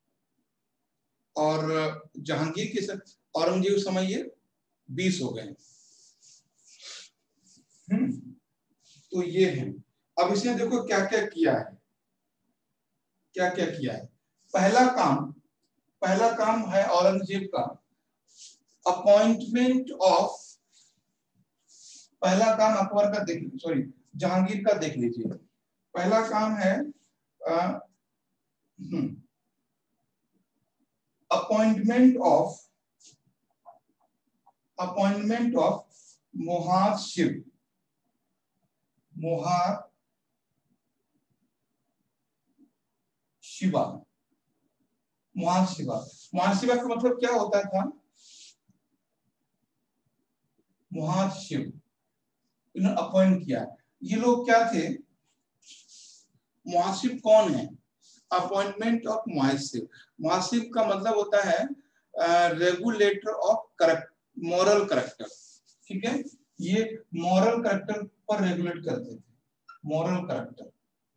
और जहांगीर के समय, औरंगजेब समय ये बीस हो गए। हम्म, तो ये है। अब इसने देखो क्या क्या किया है, क्या क्या किया है। पहला काम, पहला काम है औरंगजेब का अपॉइंटमेंट ऑफ, पहला काम अकबर का देख सॉरी जहांगीर का देख लीजिए। पहला काम है अपॉइंटमेंट ऑफ, अपॉइंटमेंट ऑफ मुहाशिब, मुहा शिवा, मुहाशिबा। मुहाशिबा का मतलब क्या होता था, मुहाशिब इन्होंने अपॉइंट किया। ये लोग क्या थे, मुहासिब कौन है? Appointment of मुहासिब। मुहासिब का मतलब होता है regulator of correct moral character. ठीक है, ये मॉरल करेक्टर पर रेगुलेट करते थे। मॉरल करेक्टर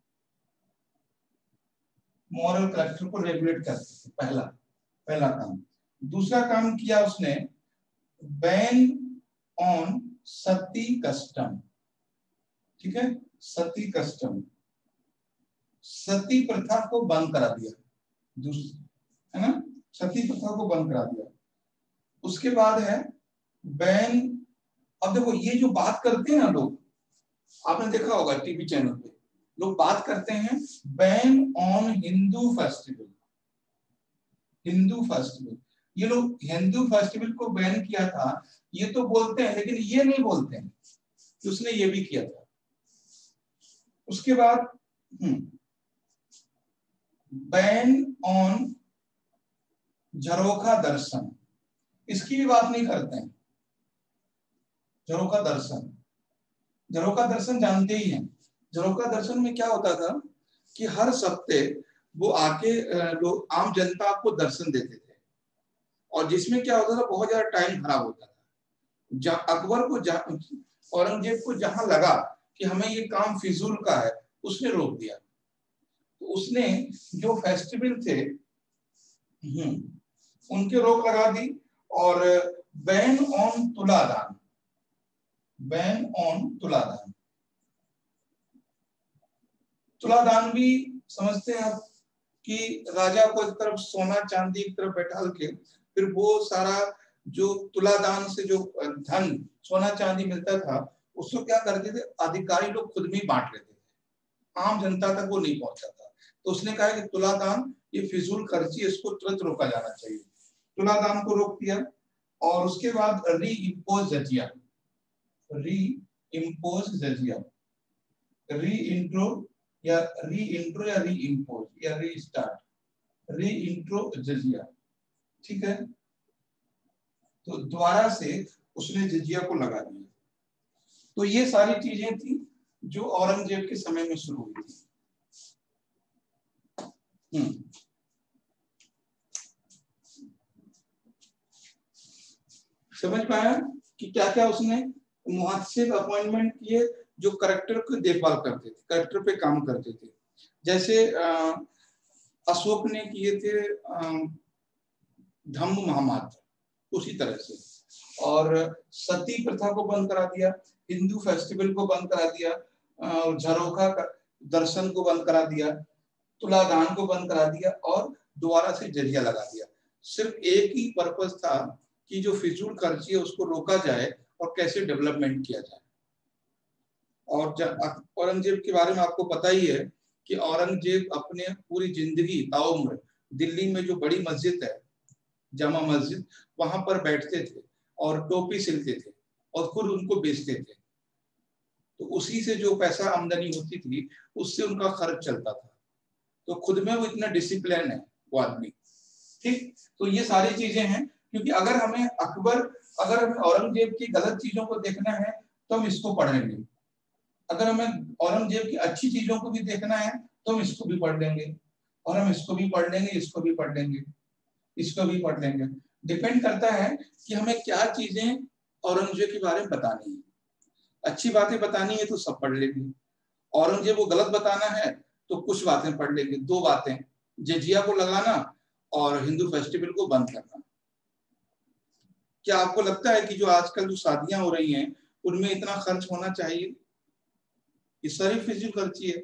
मॉरल करेक्टर को रेगुलेट करते थे, पहला पहला काम। दूसरा काम किया उसने बैन ऑन सती कस्टम। ठीक है, सती कस्टम, सती प्रथा को बंद करा दिया, है ना, सती प्रथा को बंद करा दिया। उसके बाद है बैन, अब देखो ये जो बात करते हैं ना लोग, आपने देखा होगा टीवी चैनल पे लोग बात करते हैं ban on Hindu festival. Hindu festival, ये लोग हिंदू फेस्टिवल को बैन किया था ये तो बोलते हैं, लेकिन ये नहीं बोलते हैं कि उसने ये भी किया था। उसके बाद बैन ऑन झरोखा दर्शन, इसकी भी बात नहीं करते हैं। झरोखा दर्शन, झरोखा दर्शन जानते ही हैं। झरोखा दर्शन में क्या होता था कि हर सप्ते वो आके लोग आम जनता को दर्शन देते थे, और जिसमें क्या होता था बहुत ज्यादा टाइम खराब होता था। अकबर को, औरंगजेब को जहां लगा कि हमें ये काम फिजूल का है, उसने रोक दिया। तो उसने जो फेस्टिवल थे उनके रोक लगा दी, और बैन ऑन तुलादान, बैन ऑन तुलादान। तुलादान भी समझते हैं आप कि राजा को एक तरफ सोना चांदी एक तरफ बैठा के, फिर वो सारा जो तुलादान से जो धन सोना चांदी मिलता था उसको क्या करते थे, अधिकारी लोग खुद में ही बांट लेते थे, आम जनता तक वो नहीं पहुंचा था। तो उसने कहा कि तुलादान ये फिजूल खर्ची, इसको तुरंत रोका जाना चाहिए। तुलादान को रोक दिया। और उसके बाद री इम्पोज जजिया, री इम्पोज जजिया, री इंट्रो या री इंट्रो या री इम्पोज या री स्टार्ट, री इंट्रो जजिया। ठीक है, तो दोबारा से उसने जजिया को लगा दिया। तो ये सारी चीजें थी जो औरंगजेब के समय में शुरू हुई थी। हम्म समझ पाया कि क्या क्या उसने मुहासिब अपॉइंटमेंट किए जो करेक्टर को देखभाल करते थे, करेक्टर पे काम करते थे। जैसे आ, अशोक ने किए थे धम्म महामात्र, उसी तरह से। और सती प्रथा को बंद करा दिया, हिंदू फेस्टिवल को बंद करा दिया, झरोखा दर्शन को बंद करा दिया, तुलादान को बंद करा दिया, और दोबारा से जरिया लगा दिया। सिर्फ एक ही पर्पस था कि जो फिजूल खर्ची है उसको रोका जाए और कैसे डेवलपमेंट किया जाए। और औरंगजेब के बारे में आपको पता ही है कि औरंगजेब अपने पूरी जिंदगी ताउम्र दिल्ली में जो बड़ी मस्जिद है जामा मस्जिद, वहां पर बैठते थे और टोपी सिलते थे और खुद उनको बेचते थे। तो उसी से जो पैसा आमदनी होती थी उससे उनका खर्च चलता था। तो खुद में वो इतना डिसिप्लिन है वो आदमी। ठीक, तो ये सारी चीजें हैं, क्योंकि अगर हमें अकबर अगर हमें औरंगजेब की गलत चीजों को देखना है तो हम इसको पढ़ लेंगे, अगर हमें औरंगजेब की अच्छी चीजों को भी देखना है तो हम इसको भी पढ़ लेंगे, और हम इसको भी पढ़ लेंगे, इसको भी पढ़ लेंगे, इसको भी पढ़ लेंगे। डिपेंड करता है कि हमें क्या चीजें औरंगजेब के बारे में बतानी है। अच्छी बातें बतानी है तो सब पढ़ लेंगे, औरंगजेब को गलत बताना है तो कुछ बातें पढ़ लेंगे। दो बातें, जजिया को लगाना और हिंदू फेस्टिवल को बंद करना। क्या आपको लगता है कि जो आजकल जो शादियां हो रही हैं उनमें इतना खर्च होना चाहिए? ये सारी फिजूल खर्ची है,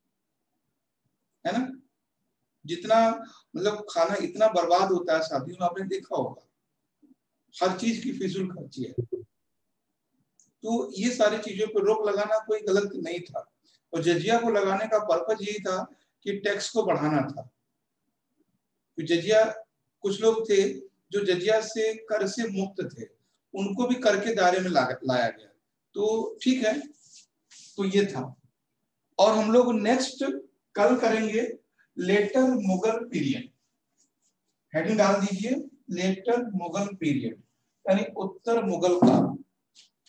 है ना? जितना मतलब खाना इतना बर्बाद होता है शादियों में, आपने देखा होगा, हर चीज की फिजूल खर्ची है। तो ये सारी चीजों पर रोक लगाना कोई गलत नहीं था, और जजिया को लगाने का पर्पज यही था कि टैक्स को बढ़ाना था। तो जजिया, कुछ लोग थे जो जजिया से कर से मुक्त थे, उनको भी कर के दायरे में लाया गया। तो ठीक है, तो ये था। और हम लोग नेक्स्ट कल करेंगे लेटर मुगल पीरियड। हेडिंग डाल दीजिए लेटर मुगल पीरियड, यानी उत्तर मुगल काल,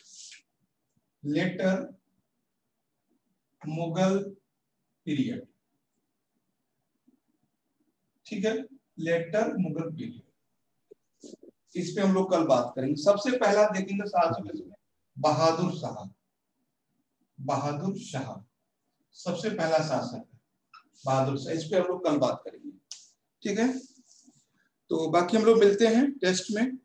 लेटर मुगल पीरियड। ठीक है, लेटर मुगल पीरियड, इस पे हम लोग कल बात करेंगे। सबसे पहला देखेंगे शासक इसमें बहादुर शाह। बहादुर शाह सबसे पहला शासक है, बहादुर शाह, इस पे हम लोग कल बात करेंगे। ठीक है, तो बाकी हम लोग मिलते हैं टेस्ट में।